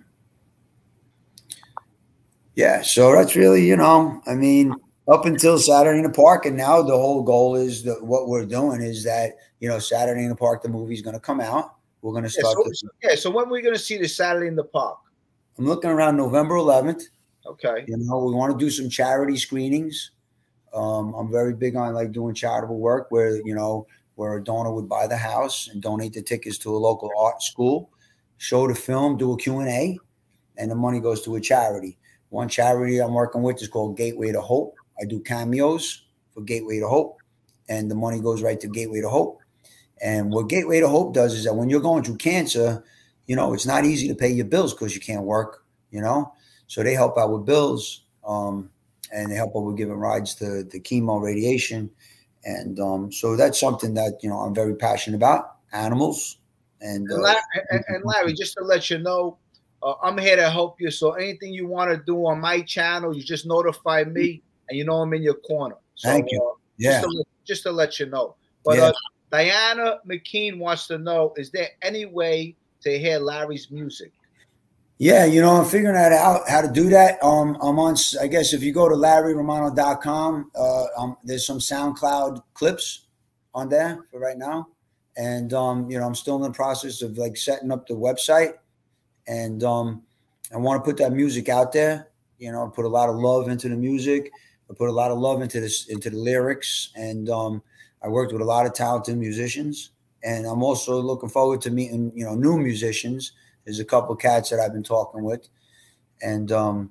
[SPEAKER 12] yeah, so that's really, you know, I mean, up until Saturday in the Park, and now the whole goal is that what we're doing is that, you know, Saturday in the Park, the movie's going to come out. We're going to start.
[SPEAKER 2] So when are we going to see the Saturday in the Park?
[SPEAKER 12] I'm looking around November 11th.
[SPEAKER 2] Okay.
[SPEAKER 12] You know, we want to do some charity screenings. I'm very big on like doing charitable work where, you know, where a donor would buy the house and donate the tickets to a local art school, show the film, do a Q&A, and the money goes to a charity. One charity I'm working with is called Gateway to Hope. I do cameos for Gateway to Hope, and the money goes right to Gateway to Hope. And what Gateway to Hope does is that when you're going through cancer, you know, it's not easy to pay your bills because you can't work, you know. So they help out with bills, and they help out with giving rides to the chemo, radiation. And so that's something that, you know, I'm very passionate about, animals. And
[SPEAKER 2] Larry, just to let you know, I'm here to help you. So anything you want to do on my channel, you just notify me, and you know I'm in your corner. So,
[SPEAKER 12] thank you. Yeah.
[SPEAKER 2] Just to let you know. But
[SPEAKER 12] yeah.
[SPEAKER 2] Diana McKean wants to know, is there any way to hear Larry's music?
[SPEAKER 12] Yeah, you know, I'm figuring that out, how to do that. I'm on, I guess if you go to LarryRomano.com, there's some SoundCloud clips on there for right now. And, you know, I'm still in the process of like setting up the website. And I want to put that music out there, you know, put a lot of love into the music. I put a lot of love into the lyrics. And I worked with a lot of talented musicians. And I'm also looking forward to meeting, you know, new musicians. There's a couple of cats that I've been talking with. And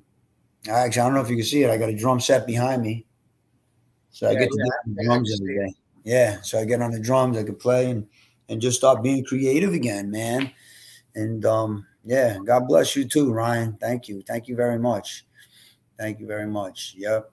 [SPEAKER 12] I don't know if you can see it. I got a drum set behind me. So I get to do the drums every day. Yeah. So I get on the drums, I could play and just start being creative again, man. And yeah, God bless you too, Ryan. Thank you. Thank you very much. Thank you very much. Yep.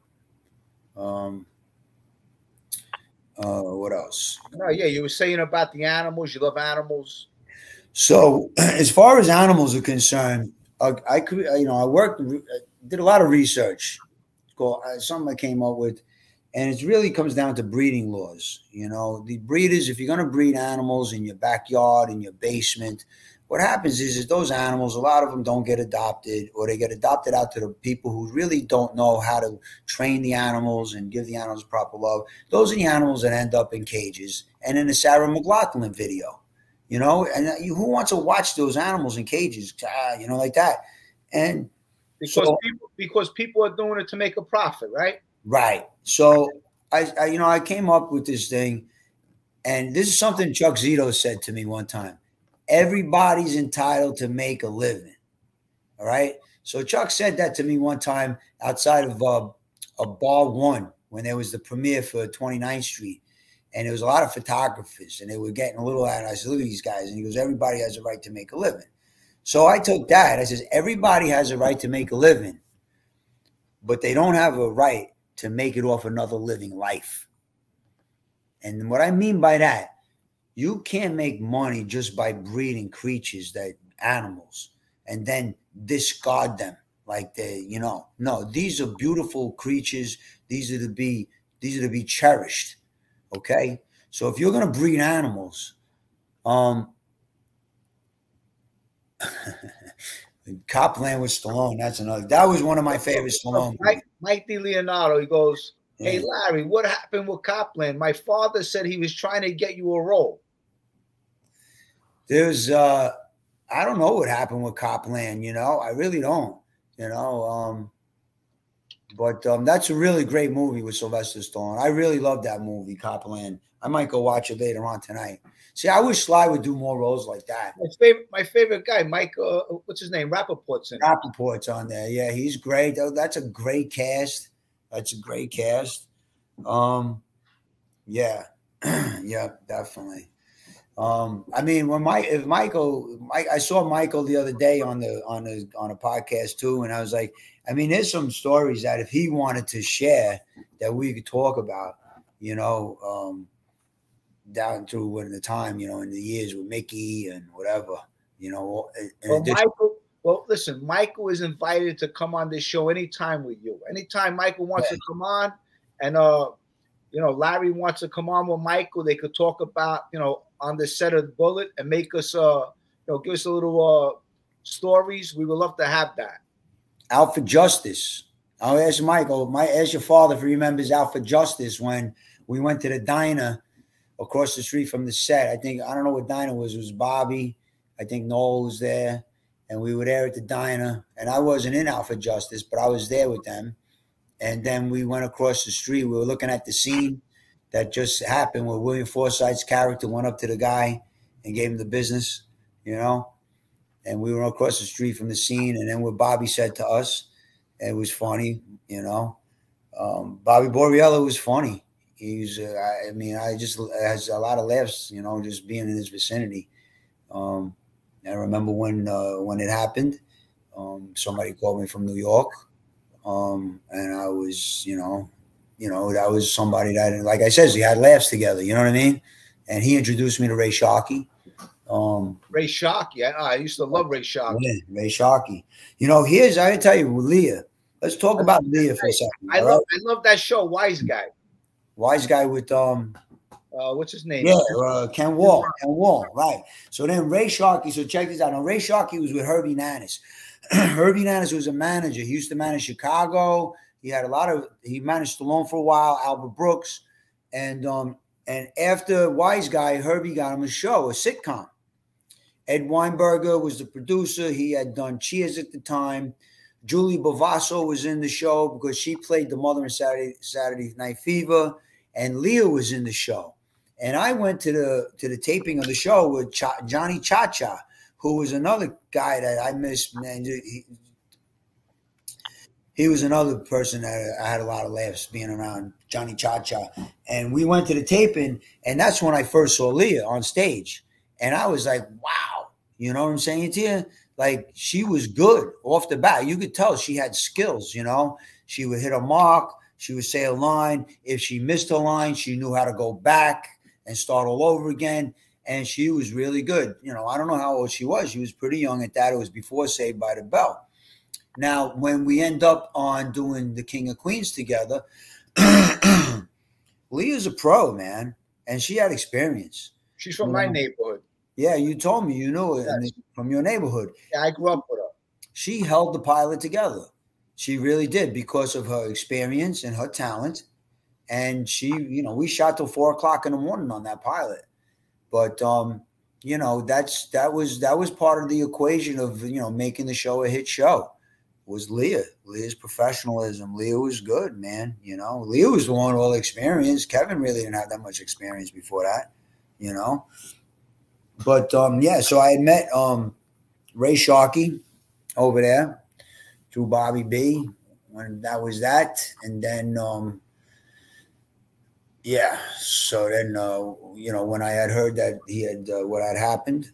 [SPEAKER 12] What else?
[SPEAKER 2] No, yeah, you were saying about the animals. You love animals.
[SPEAKER 12] So as far as animals are concerned, I could, did a lot of research. Something I came up with, and it really comes down to breeding laws. The breeders, if you're going to breed animals in your backyard, in your basement, what happens is those animals, a lot of them don't get adopted, or they get adopted out to the people who really don't know how to train the animals and give the animals proper love. Those are the animals that end up in cages. And in the Sarah McLachlan video, and who wants to watch those animals in cages, like that? And
[SPEAKER 2] because people are doing it to make a profit, right?
[SPEAKER 12] Right. So I came up with this thing, and this is something Chuck Zito said to me one time. Everybody's entitled to make a living. All right. So Chuck said that to me one time outside of a Bar One when there was the premiere for 29th Street. And there was a lot of photographers, and they were getting a little out. I said, look at these guys. And he goes, everybody has a right to make a living. So I took that. I says, everybody has a right to make a living, but they don't have a right to make it off another living life. And what I mean by that, you can't make money just by breeding creatures, animals, and then discard them like no, these are beautiful creatures. These are to be cherished. Okay. So if you're going to breed animals, Copland with Stallone, that was one of my favorite Stallone.
[SPEAKER 2] Mike DiLeonardo, he goes, hey, Larry, what happened with Copland? My father said he was trying to get you a role.
[SPEAKER 12] There's, I don't know what happened with Copland, I really don't, but that's a really great movie with Sylvester Stallone. I really love that movie, Copland. I might go watch it later on tonight. See, I wish Sly would do more roles like that.
[SPEAKER 2] My favorite guy, Mike, what's his name? Rappaport's in it.
[SPEAKER 12] Rappaport's on there. Yeah, he's great. That's a great cast. That's a great cast. Yeah, yeah, definitely. I mean, when I saw Michael the other day on a podcast too, and I was like, I mean, there's some stories that if he wanted to share that we could talk about, down through the time, in the years with Mickey and whatever,
[SPEAKER 2] Well, listen, Michael is invited to come on this show anytime with you. Anytime Michael wants to come on, and Larry wants to come on with Michael, they could talk about, on the set of Bullet and make us, give us a little stories. We would love to have that.
[SPEAKER 12] Out for Justice. I'll ask Michael. Ask your father if he remembers Out for Justice when we went to the diner across the street from the set. I don't know what diner it was. It was Bobby. I think Noel was there. And we were there at the diner. And I wasn't in Out for Justice, but I was there with them. And then we went across the street. We were looking at the scene that just happened where William Forsythe's character went up to the guy and gave him the business, And we were across the street from the scene. And then what Bobby said to us, it was funny, Bobby Borriello was funny. He's, I just has a lot of laughs, just being in his vicinity. I remember when it happened, somebody called me from New York, and I was, that was somebody that, like I said, he had laughs together. You know what I mean? And he introduced me to Ray Sharkey.
[SPEAKER 2] Ray Sharkey, I used to love Ray Sharkey.
[SPEAKER 12] Yeah, Ray Sharkey. I gotta tell you, with Leah. Let's talk about Leah for a second.
[SPEAKER 2] I love that show, Wise Guy.
[SPEAKER 12] Wise Guy with
[SPEAKER 2] what's his name?
[SPEAKER 12] Yeah, Ken Wall. Ken Wall, right. So then Ray Sharkey, so check this out. Now Ray Sharkey was with Herbie Nanis. Herbie Nanis was a manager. He used to manage Chicago. He managed Stallone for a while, Albert Brooks. And after Wise Guy, Herbie got him a show, a sitcom. Ed Weinberger was the producer. He had done Cheers at the time. Julie Bavasso was in the show because she played the mother in Saturday Night Fever, and Leah was in the show. And I went to the taping of the show with Johnny Cha-Cha, who was another guy that I missed. Man, he was another person that I had a lot of laughs being around, Johnny Cha-Cha. And we went to the taping, and that's when I first saw Leah on stage. And I was like, wow, you know what I'm saying to you? Like, she was good off the bat. You could tell she had skills, She would hit a mark. She would say a line. If she missed a line, she knew how to go back and start all over again. and she was really good. You know, I don't know how old she was. She was pretty young at that. It was before Saved by the Bell. Now, when we end up on doing the King of Queens together, Leah's a pro, man, and she had experience.
[SPEAKER 2] She's from my neighborhood.
[SPEAKER 12] Yeah, you told me you knew it from your neighborhood.
[SPEAKER 2] Yeah, I grew up with her.
[SPEAKER 12] She held the pilot together. She really did because of her experience and her talent. And she, you know, we shot till 4 o'clock in the morning on that pilot. But you know, that was part of the equation of, you know, making the show a hit show. Was Leah's professionalism. Leah was good, man. You know, Leah was the one with all the experience. Kevin really didn't have that much experience before that, you know. But yeah, so I had met Ray Sharkey over there through Bobby B when that was that. And then yeah, so then you know, when I had heard that he had what had happened,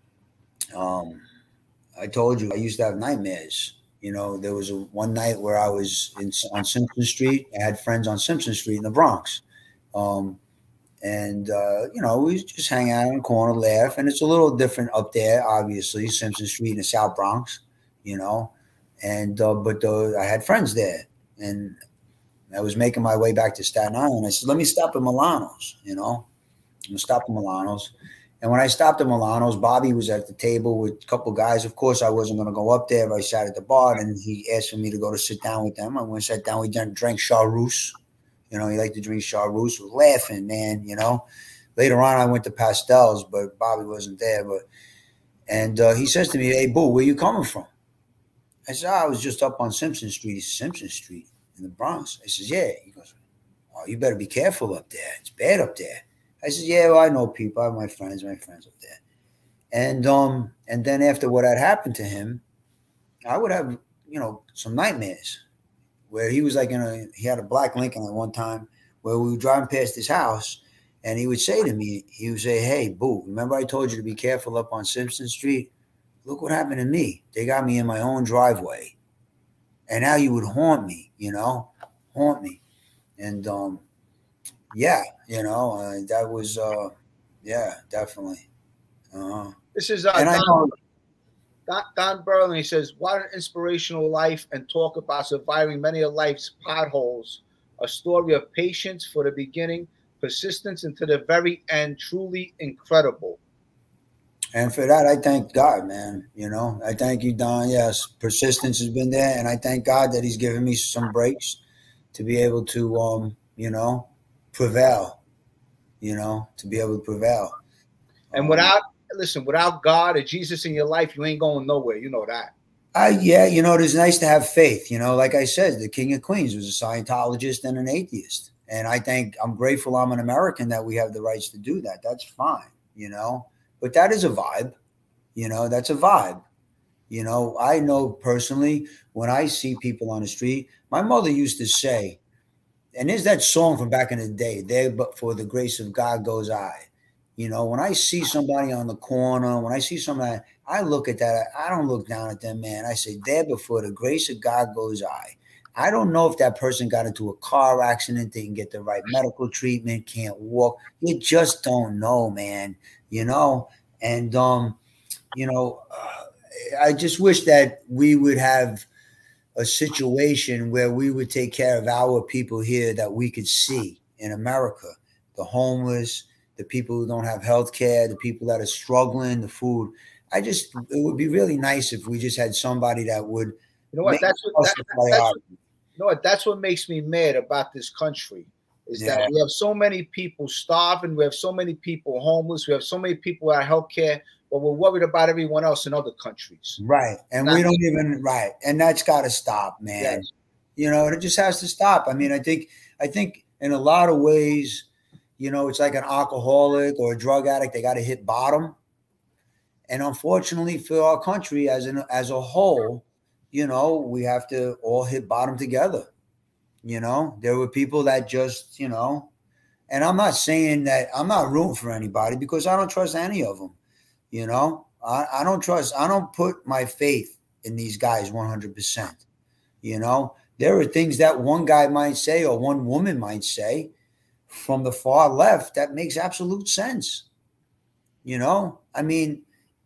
[SPEAKER 12] I told you I used to have nightmares. You know, there was one night where I was on Simpson Street. I had friends on Simpson Street in the Bronx. And, you know, we just hang out in the corner, laugh. And it's a little different up there, obviously, Simpson Street in the South Bronx, you know. And but I had friends there. And I was making my way back to Staten Island. I said, let me stop at Milano's, you know. I'm going to stop at Milano's. And when I stopped at Milano's, Bobby was at the table with a couple guys. Of course, I wasn't going to go up there. But I sat at the bar, and he asked for me to go to sit down with them. I went and sat down. We drank Chartreuse. You know, he liked to drink Chartreuse. Was laughing, man, you know. Later on, I went to Pastels, but Bobby wasn't there. And he says to me, hey, Boo, where you coming from? I said, I was just up on Simpson Street. He said, Simpson Street in the Bronx. I says, yeah. He goes, oh, you better be careful up there. It's bad up there. I said, yeah, well, I know people. I have my friends up there. And then after what had happened to him, I would have, you know, some nightmares where he was like he had a black Lincoln at one time where we were driving past his house, and he would say to me, he would say, hey, Boo, remember I told you to be careful up on Simpson Street? Look what happened to me. They got me in my own driveway. And now you would haunt me, you know, haunt me. And, yeah, you know, that was, yeah, definitely.
[SPEAKER 2] This is
[SPEAKER 12] and
[SPEAKER 2] Don Berlin. He says, what an inspirational life, and talk about surviving many of life's potholes. A story of patience for the beginning, persistence into the very end. Truly incredible.
[SPEAKER 12] And for that, I thank God, man. You know, I thank you, Don. Yes, persistence has been there. And I thank God that he's given me some breaks to be able to, you know, prevail, you know, to be able to prevail.
[SPEAKER 2] And without God or Jesus in your life, you ain't going nowhere. You know that.
[SPEAKER 12] Yeah, you know, it is nice to have faith. You know, like I said, the King of Queens was a Scientologist and an atheist. And I'm grateful I'm an American that we have the rights to do that. That's fine, you know. But that is a vibe, you know, that's a vibe. You know, I know personally when I see people on the street, my mother used to say, and there's that song from back in the day, there but for the grace of God goes I. You know, when I see somebody on the corner, when I see somebody, I look at that. I don't look down at them, man. I say, there before the grace of God goes I. I don't know if that person got into a car accident, they can get the right medical treatment, can't walk. You just don't know, man. You know, and, you know, I just wish that we would have a situation where we would take care of our people here that we could see in America, the homeless, the people who don't have health care, the people that are struggling, the food. It would be really nice if we just had somebody that would.
[SPEAKER 2] You know what? That's what makes me mad about this country. Is that we have so many people starving, we have so many people homeless, we have so many people without health care, but we're worried about everyone else in other countries.
[SPEAKER 12] Right. And we don't even, right. And that's got to stop, man. Yes. You know, it just has to stop. I mean, I think in a lot of ways, you know, it's like an alcoholic or a drug addict, they got to hit bottom. And unfortunately for our country as a whole, you know, we have to all hit bottom together. You know, there were people that just, you know, and I'm not saying that I'm not rooting for anybody because I don't trust any of them. You know, I don't put my faith in these guys 100%. You know, there are things that one guy might say or one woman might say from the far left that makes absolute sense. You know, I mean,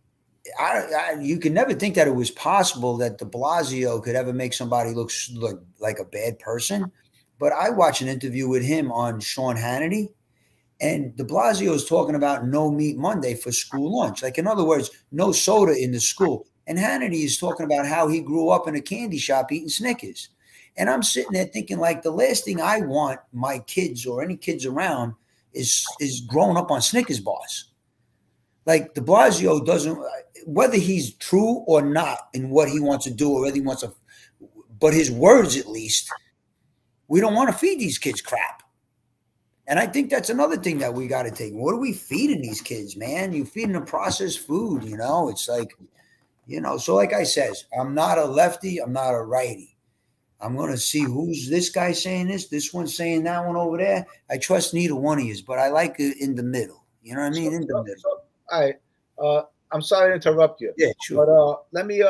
[SPEAKER 12] you can never think that it was possible that de Blasio could ever make somebody look like a bad person. But I watched an interview with him on Sean Hannity, and de Blasio is talking about no meat Monday for school lunch. Like, in other words, no soda in the school. And Hannity is talking about how he grew up in a candy shop eating Snickers. And I'm sitting there thinking, like, the last thing I want my kids or any kids around is growing up on Snickers bars. Like, de Blasio doesn't, whether he's true or not in what he wants to do or whether he wants to, but his words at least, we don't want to feed these kids crap. And I think that's another thing that we got to take. What are we feeding these kids, man? You're feeding them processed food, you know? It's like, you know, so like I says, I'm not a lefty, I'm not a righty. I'm going to see who's this guy saying this one's saying that one over there. I trust neither one of you, but I like it in the middle. You know what I mean? In the middle.
[SPEAKER 2] All right. I'm sorry to interrupt you.
[SPEAKER 12] Yeah, sure.
[SPEAKER 2] But let me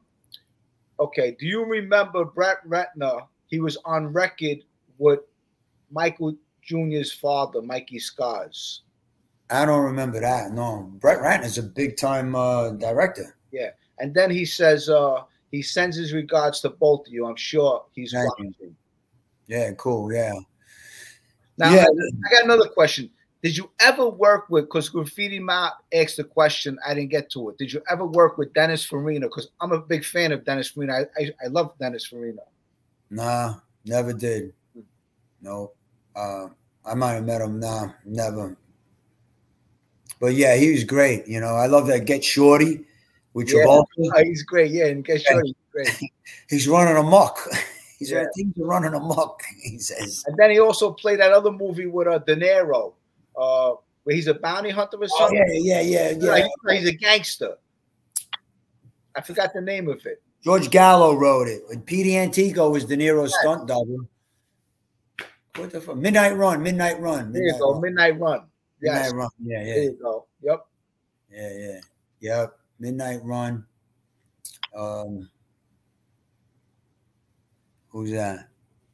[SPEAKER 2] okay. Do you remember Brett Ratner? He was on record with Michael Jr.'s father, Mikey Scars.
[SPEAKER 12] I don't remember that. No. Brett Ratner's a big time director.
[SPEAKER 2] Yeah. And then he says he sends his regards to both of you. I'm sure he's watching.
[SPEAKER 12] Yeah, cool. Yeah.
[SPEAKER 2] Now, yeah. I got another question. Did you ever work with, because Graffiti Mount asked the question, I didn't get to it. Did you ever work with Dennis Farina? Because I'm a big fan of Dennis Farina. I love Dennis Farina.
[SPEAKER 12] Nah, never did. No. I might have met him. Nah, never. But yeah, he was great. You know, I love that Get Shorty with Travolta.
[SPEAKER 2] He's great. Yeah, and Get Shorty, he's great.
[SPEAKER 12] He's running amok. He's things are running amok, he says.
[SPEAKER 2] And then he also played that other movie with De Niro. Where he's a bounty hunter or something.
[SPEAKER 12] Yeah.
[SPEAKER 2] He's a gangster. I forgot the name of it.
[SPEAKER 12] George Gallo wrote it. And Petey Antico was De Niro's stunt double. What the fuck? Midnight Run.
[SPEAKER 2] There you go. Midnight Run. Yes.
[SPEAKER 12] Midnight Run. Yeah.
[SPEAKER 2] There you go. Yep.
[SPEAKER 12] Yep. Midnight Run. Who's that?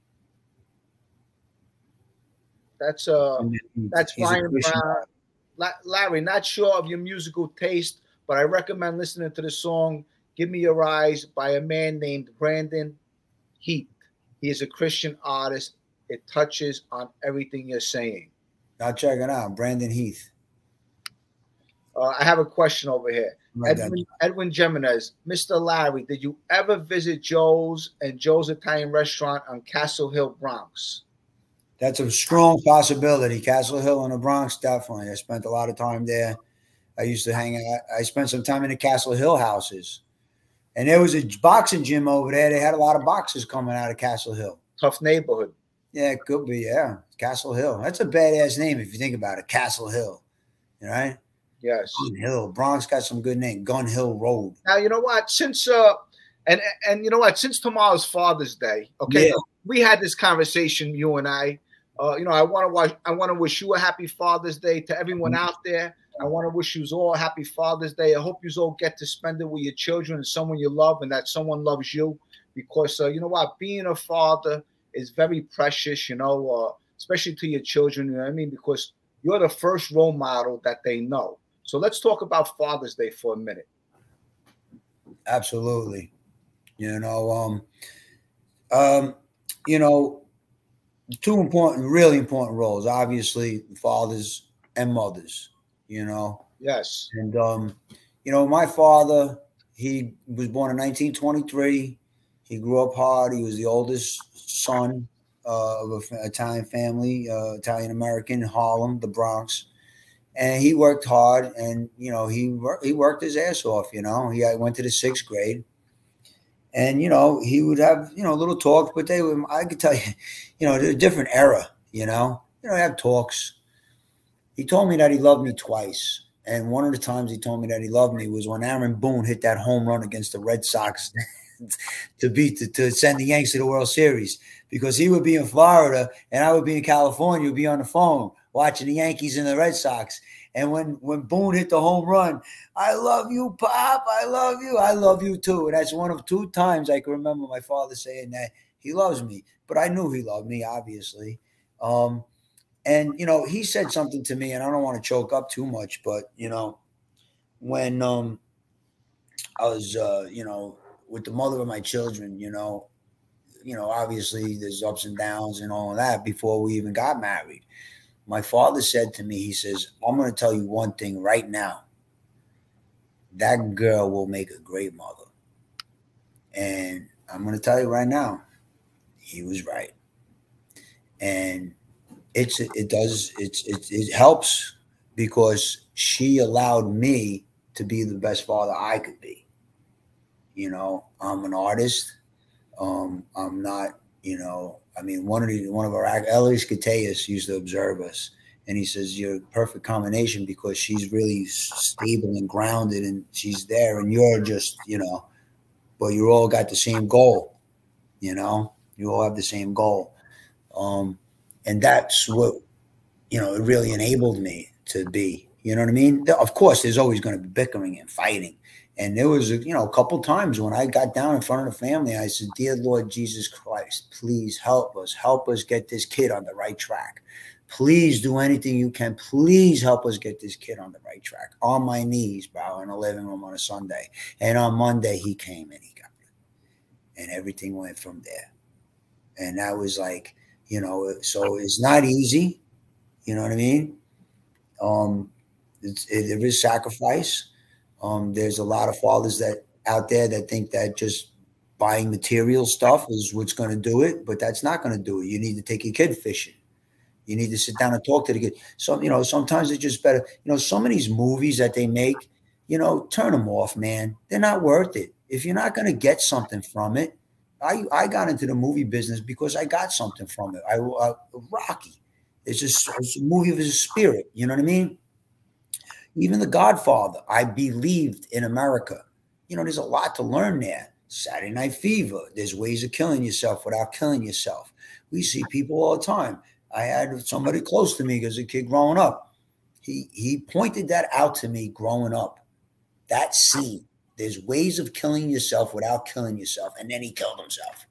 [SPEAKER 2] That's Ryan Brown. Larry, not sure of your musical taste, but I recommend listening to the song Give Me Your Eyes by a man named Brandon Heath. He is a Christian artist. It touches on everything you're saying.
[SPEAKER 12] I'll check it out. Brandon Heath.
[SPEAKER 2] I have a question over here. Edwin Jimenez. Mr. Larry, did you ever visit Joe's and Joe's Italian restaurant on Castle Hill, Bronx?
[SPEAKER 12] That's a strong possibility. Castle Hill in the Bronx, definitely. I spent a lot of time there. I used to hang out. I spent some time in the Castle Hill houses. And there was a boxing gym over there. They had a lot of boxers coming out of Castle Hill.
[SPEAKER 2] Tough neighborhood.
[SPEAKER 12] Yeah, it could be, yeah. Castle Hill. That's a badass name if you think about it. Castle Hill. Right?
[SPEAKER 2] Yes.
[SPEAKER 12] Gun Hill. Bronx got some good name. Gun Hill Road.
[SPEAKER 2] Now, you know what? Since and you know what? Since tomorrow's Father's Day, okay, we had this conversation, you and I. You know, I want to wish you a happy Father's Day to everyone out there. I want to wish you all a happy Father's Day. I hope you all get to spend it with your children and someone you love, and that someone loves you. Because you know what, being a father is very precious. You know, especially to your children. You know what I mean? Because you're the first role model that they know. So let's talk about Father's Day for a minute.
[SPEAKER 12] Absolutely. You know, two really important roles, obviously, fathers and mothers, you know.
[SPEAKER 2] Yes.
[SPEAKER 12] And, you know, my father, he was born in 1923. He grew up hard. He was the oldest son of an Italian family, Italian-American, Harlem, the Bronx. And he worked hard, and, you know, he worked his ass off, you know. He went to the 6th grade. And, you know, he would have, you know, little talks, but I could tell you, you know, a different era, you know, have talks. He told me that he loved me twice. And one of the times he told me that he loved me was when Aaron Boone hit that home run against the Red Sox to send the Yankees to the World Series, because he would be in Florida and I would be in California, would be on the phone watching the Yankees and the Red Sox. And when Boone hit the home run, I love you, Pop. I love you. I love you too. And that's one of 2 times I can remember my father saying that he loves me. But I knew he loved me, obviously. And, you know, he said something to me, and I don't want to choke up too much, but, you know, when I was, with the mother of my children, obviously there's ups and downs and all of that before we even got married. My father said to me, he says, I'm going to tell you one thing right now. That girl will make a great mother. And I'm going to tell you right now, he was right. And it helps because she allowed me to be the best father I could be. I'm an artist. I'm not, one of our Elias Cateas used to observe us, and he says you're a perfect combination because she's really stable and grounded, and she's there, and you're just, but you all got the same goal. You all have the same goal, and that's what it really enabled me to be. You know what I mean? Of course, there's always going to be bickering and fighting. And there was, a couple times when I got down in front of the family, I said, "Dear Lord Jesus Christ, please help us get this kid on the right track. Please do anything you can. Please help us get this kid on the right track." On my knees, bro, in the living room on a Sunday. And on Monday, he came and he got it. And everything went from there. And that was like, so it's not easy. You know what I mean? There is sacrifice. There's a lot of fathers out there that think that just buying material stuff is what's going to do it, but that's not going to do it. You need to take your kid fishing. You need to sit down and talk to the kid. So, sometimes it's just better. Some of these movies that they make, turn them off, man. They're not worth it. If you're not going to get something from it, I got into the movie business because I got something from it. Rocky. It's a movie of his spirit. You know what I mean? Even The Godfather, I believed in America. There's a lot to learn there. Saturday Night Fever, there's ways of killing yourself without killing yourself. We see people all the time. I had somebody close to me as a kid growing up. He pointed that out to me growing up. That scene. There's ways of killing yourself without killing yourself. And then he killed himself.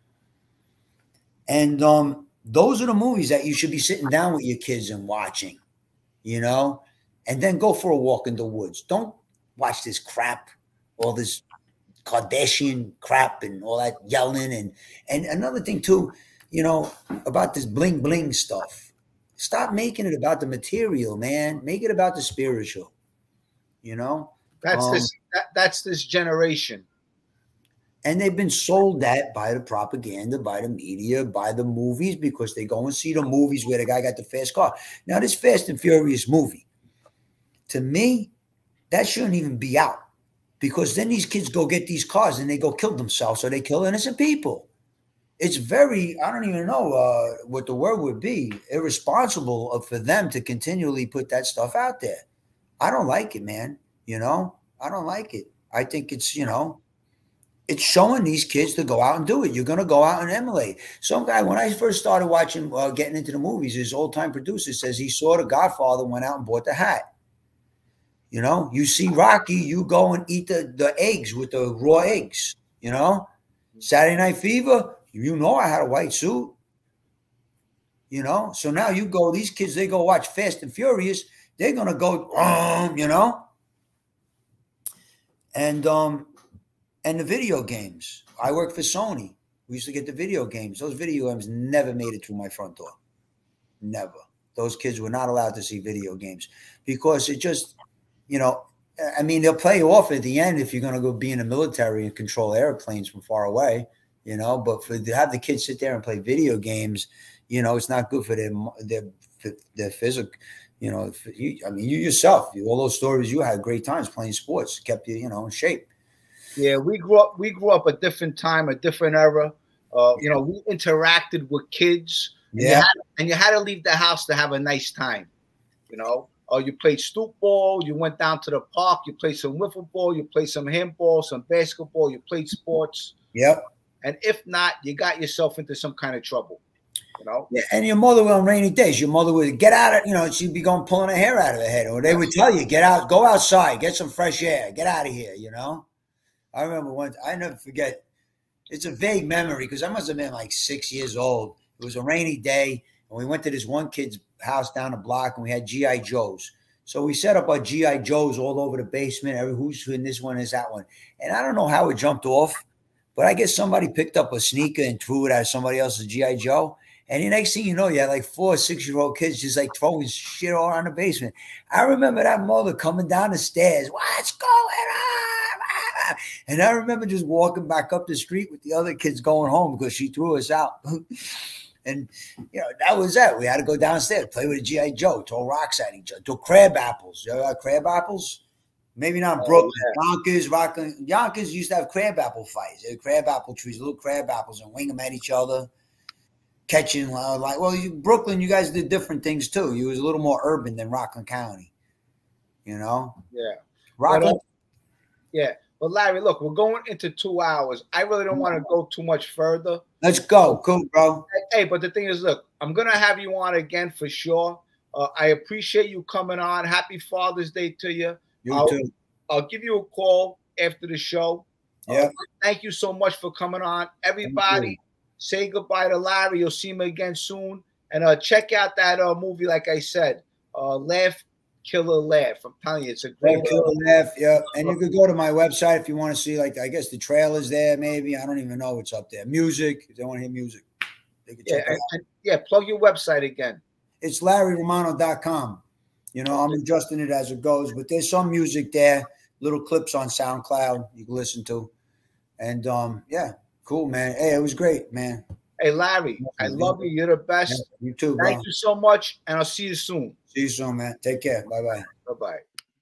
[SPEAKER 12] And those are the movies that you should be sitting down with your kids and watching, and then go for a walk in the woods. Don't watch this crap, all this Kardashian crap and all that yelling. And another thing too, about this bling bling stuff. Stop making it about the material, man. Make it about the spiritual.
[SPEAKER 2] That's this generation.
[SPEAKER 12] And they've been sold that by the propaganda, by the media, by the movies, because they go and see the movies where the guy got the fast car. Now, this Fast and Furious movie, to me, that shouldn't even be out, because then these kids go get these cars and they go kill themselves, or they kill innocent people. It's very, I don't even know what the word would be, irresponsible for them to continually put that stuff out there. I don't like it, man. I don't like it. I think it's, it's showing these kids to go out and do it. You're going to go out and emulate. Some guy, when I first started watching, getting into the movies, his old-time producer says he saw The Godfather, went out and bought the hat. You see Rocky, you go and eat the eggs with the raw eggs, Saturday Night Fever, I had a white suit, So now you go, these kids, they go watch Fast and Furious. They're going to go, And the video games. I work for Sony. We used to get the video games. Those video games never made it through my front door. Never. Those kids were not allowed to see video games because it just, they'll play you off at the end if you're going to go be in the military and control airplanes from far away, but to have the kids sit there and play video games, it's not good for their physical, you yourself, all those stories, you had great times playing sports, kept you, in shape.
[SPEAKER 2] Yeah, we grew up a different time, a different era. We interacted with kids.
[SPEAKER 12] Yeah.
[SPEAKER 2] And you had to leave the house to have a nice time. You played stoop ball, you went down to the park, you played some wiffle ball, you played some handball, some basketball, you played sports.
[SPEAKER 12] Yep.
[SPEAKER 2] And if not, you got yourself into some kind of trouble.
[SPEAKER 12] Yeah, and your mother on rainy days, your mother would get out of, she'd be going pulling her hair out of her head, or they would tell you, get out, go outside, get some fresh air, get out of here, I remember once, I never forget, it's a vague memory because I must have been like 6 years old. It was a rainy day, and we went to this one kid's house down the block, and we had G.I. Joes. So we set up our G.I. Joes all over the basement. Who's in this one is that one. And I don't know how it jumped off, but I guess somebody picked up a sneaker and threw it at somebody else's G.I. Joe. And the next thing you know, you had like 4 or 6-year-old kids just like throwing shit all around the basement. I remember that mother coming down the stairs. What's going on? And I remember just walking back up the street with the other kids going home because she threw us out. And, you know, that was it. We had to go downstairs, play with a G.I. Joe, throw rocks at each other, throw crab apples. You ever had crab apples? Maybe not in Brooklyn. Yonkers used to have crab apple fights. They had crab apple trees, little crab apples, and wing them at each other, catching Brooklyn, you guys did different things too. You was a little more urban than Rockland County, you know?
[SPEAKER 2] Yeah.
[SPEAKER 12] Rockland.
[SPEAKER 2] Yeah. But Larry, look, we're going into 2 hours. I really don't want to go too much further.
[SPEAKER 12] Let's go. Cool, bro.
[SPEAKER 2] Hey, but the thing is, look, I'm going to have you on again for sure. I appreciate you coming on. Happy Father's Day to you.
[SPEAKER 12] You too.
[SPEAKER 2] I'll give you a call after the show.
[SPEAKER 12] Yeah.
[SPEAKER 2] Thank you so much for coming on. Everybody, say goodbye to Larry. You'll see him again soon. And check out that movie, like I said, Laugh, Killer Laugh. I'm telling you, it's a great
[SPEAKER 12] Killer Laugh. Yeah. And you could go to my website if you want to see, like, I guess the trailer's there, maybe. I don't even know what's up there. Music. If they want to hear music, they can check it out.
[SPEAKER 2] Yeah, plug your website again.
[SPEAKER 12] It's LarryRomano.com. You know, I'm adjusting it as it goes, but there's some music there, little clips on SoundCloud you can listen to. And, yeah, cool, man. Hey, it was great, man.
[SPEAKER 2] Hey, Larry, I love you. You're the best.
[SPEAKER 12] Yeah, you too, bro.
[SPEAKER 2] Thank you so much, and I'll see you soon.
[SPEAKER 12] See you soon, man. Take care. Bye-bye.
[SPEAKER 2] Bye-bye.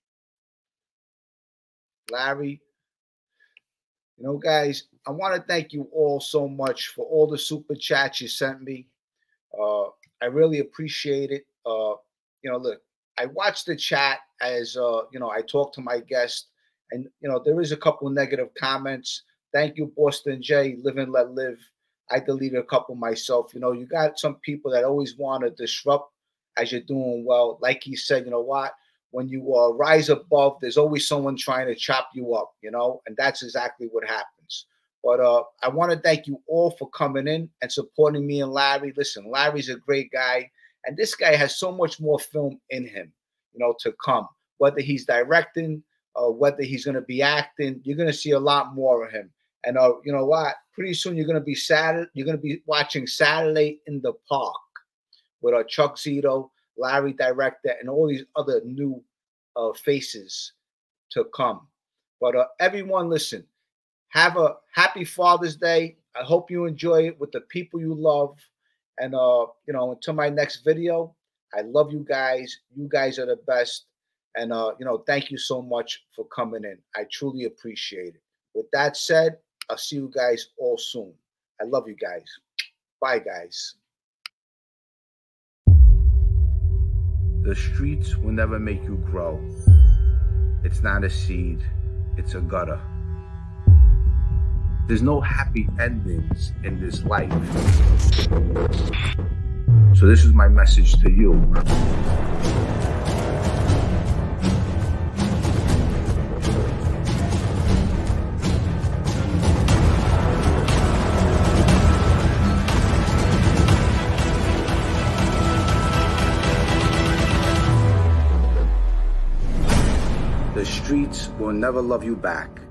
[SPEAKER 2] Larry, you know, guys, I want to thank you all so much for all the super chats you sent me. I really appreciate it. You know, look, I watched the chat as, you know, I talked to my guest, and, you know, there is a couple negative comments. Thank you, Boston J, Live and Let Live. I deleted a couple myself. You know, you got some people that always want to disrupt as you're doing well. Like he said, you know what? When you rise above, there's always someone trying to chop you up, you know, and that's exactly what happens. But I want to thank you all for coming in and supporting me and Larry. Listen, Larry's a great guy, and this guy has so much more film in him, you know, to come. Whether he's directing, whether he's going to be acting, you're going to see a lot more of him. And you know what? Pretty soon you're going to be watching Saturday in the Park with Chuck Zito, Larry director, and all these other new faces to come. But everyone, listen, have a happy Father's Day. I hope you enjoy it with the people you love. And, you know, until my next video, I love you guys. You guys are the best. And, you know, thank you so much for coming in. I truly appreciate it. With that said, I'll see you guys all soon. I love you guys. Bye, guys.
[SPEAKER 1] The streets will never make you grow. It's not a seed, it's a gutter. There's no happy endings in this life. So this is my message to you. The streets will never love you back.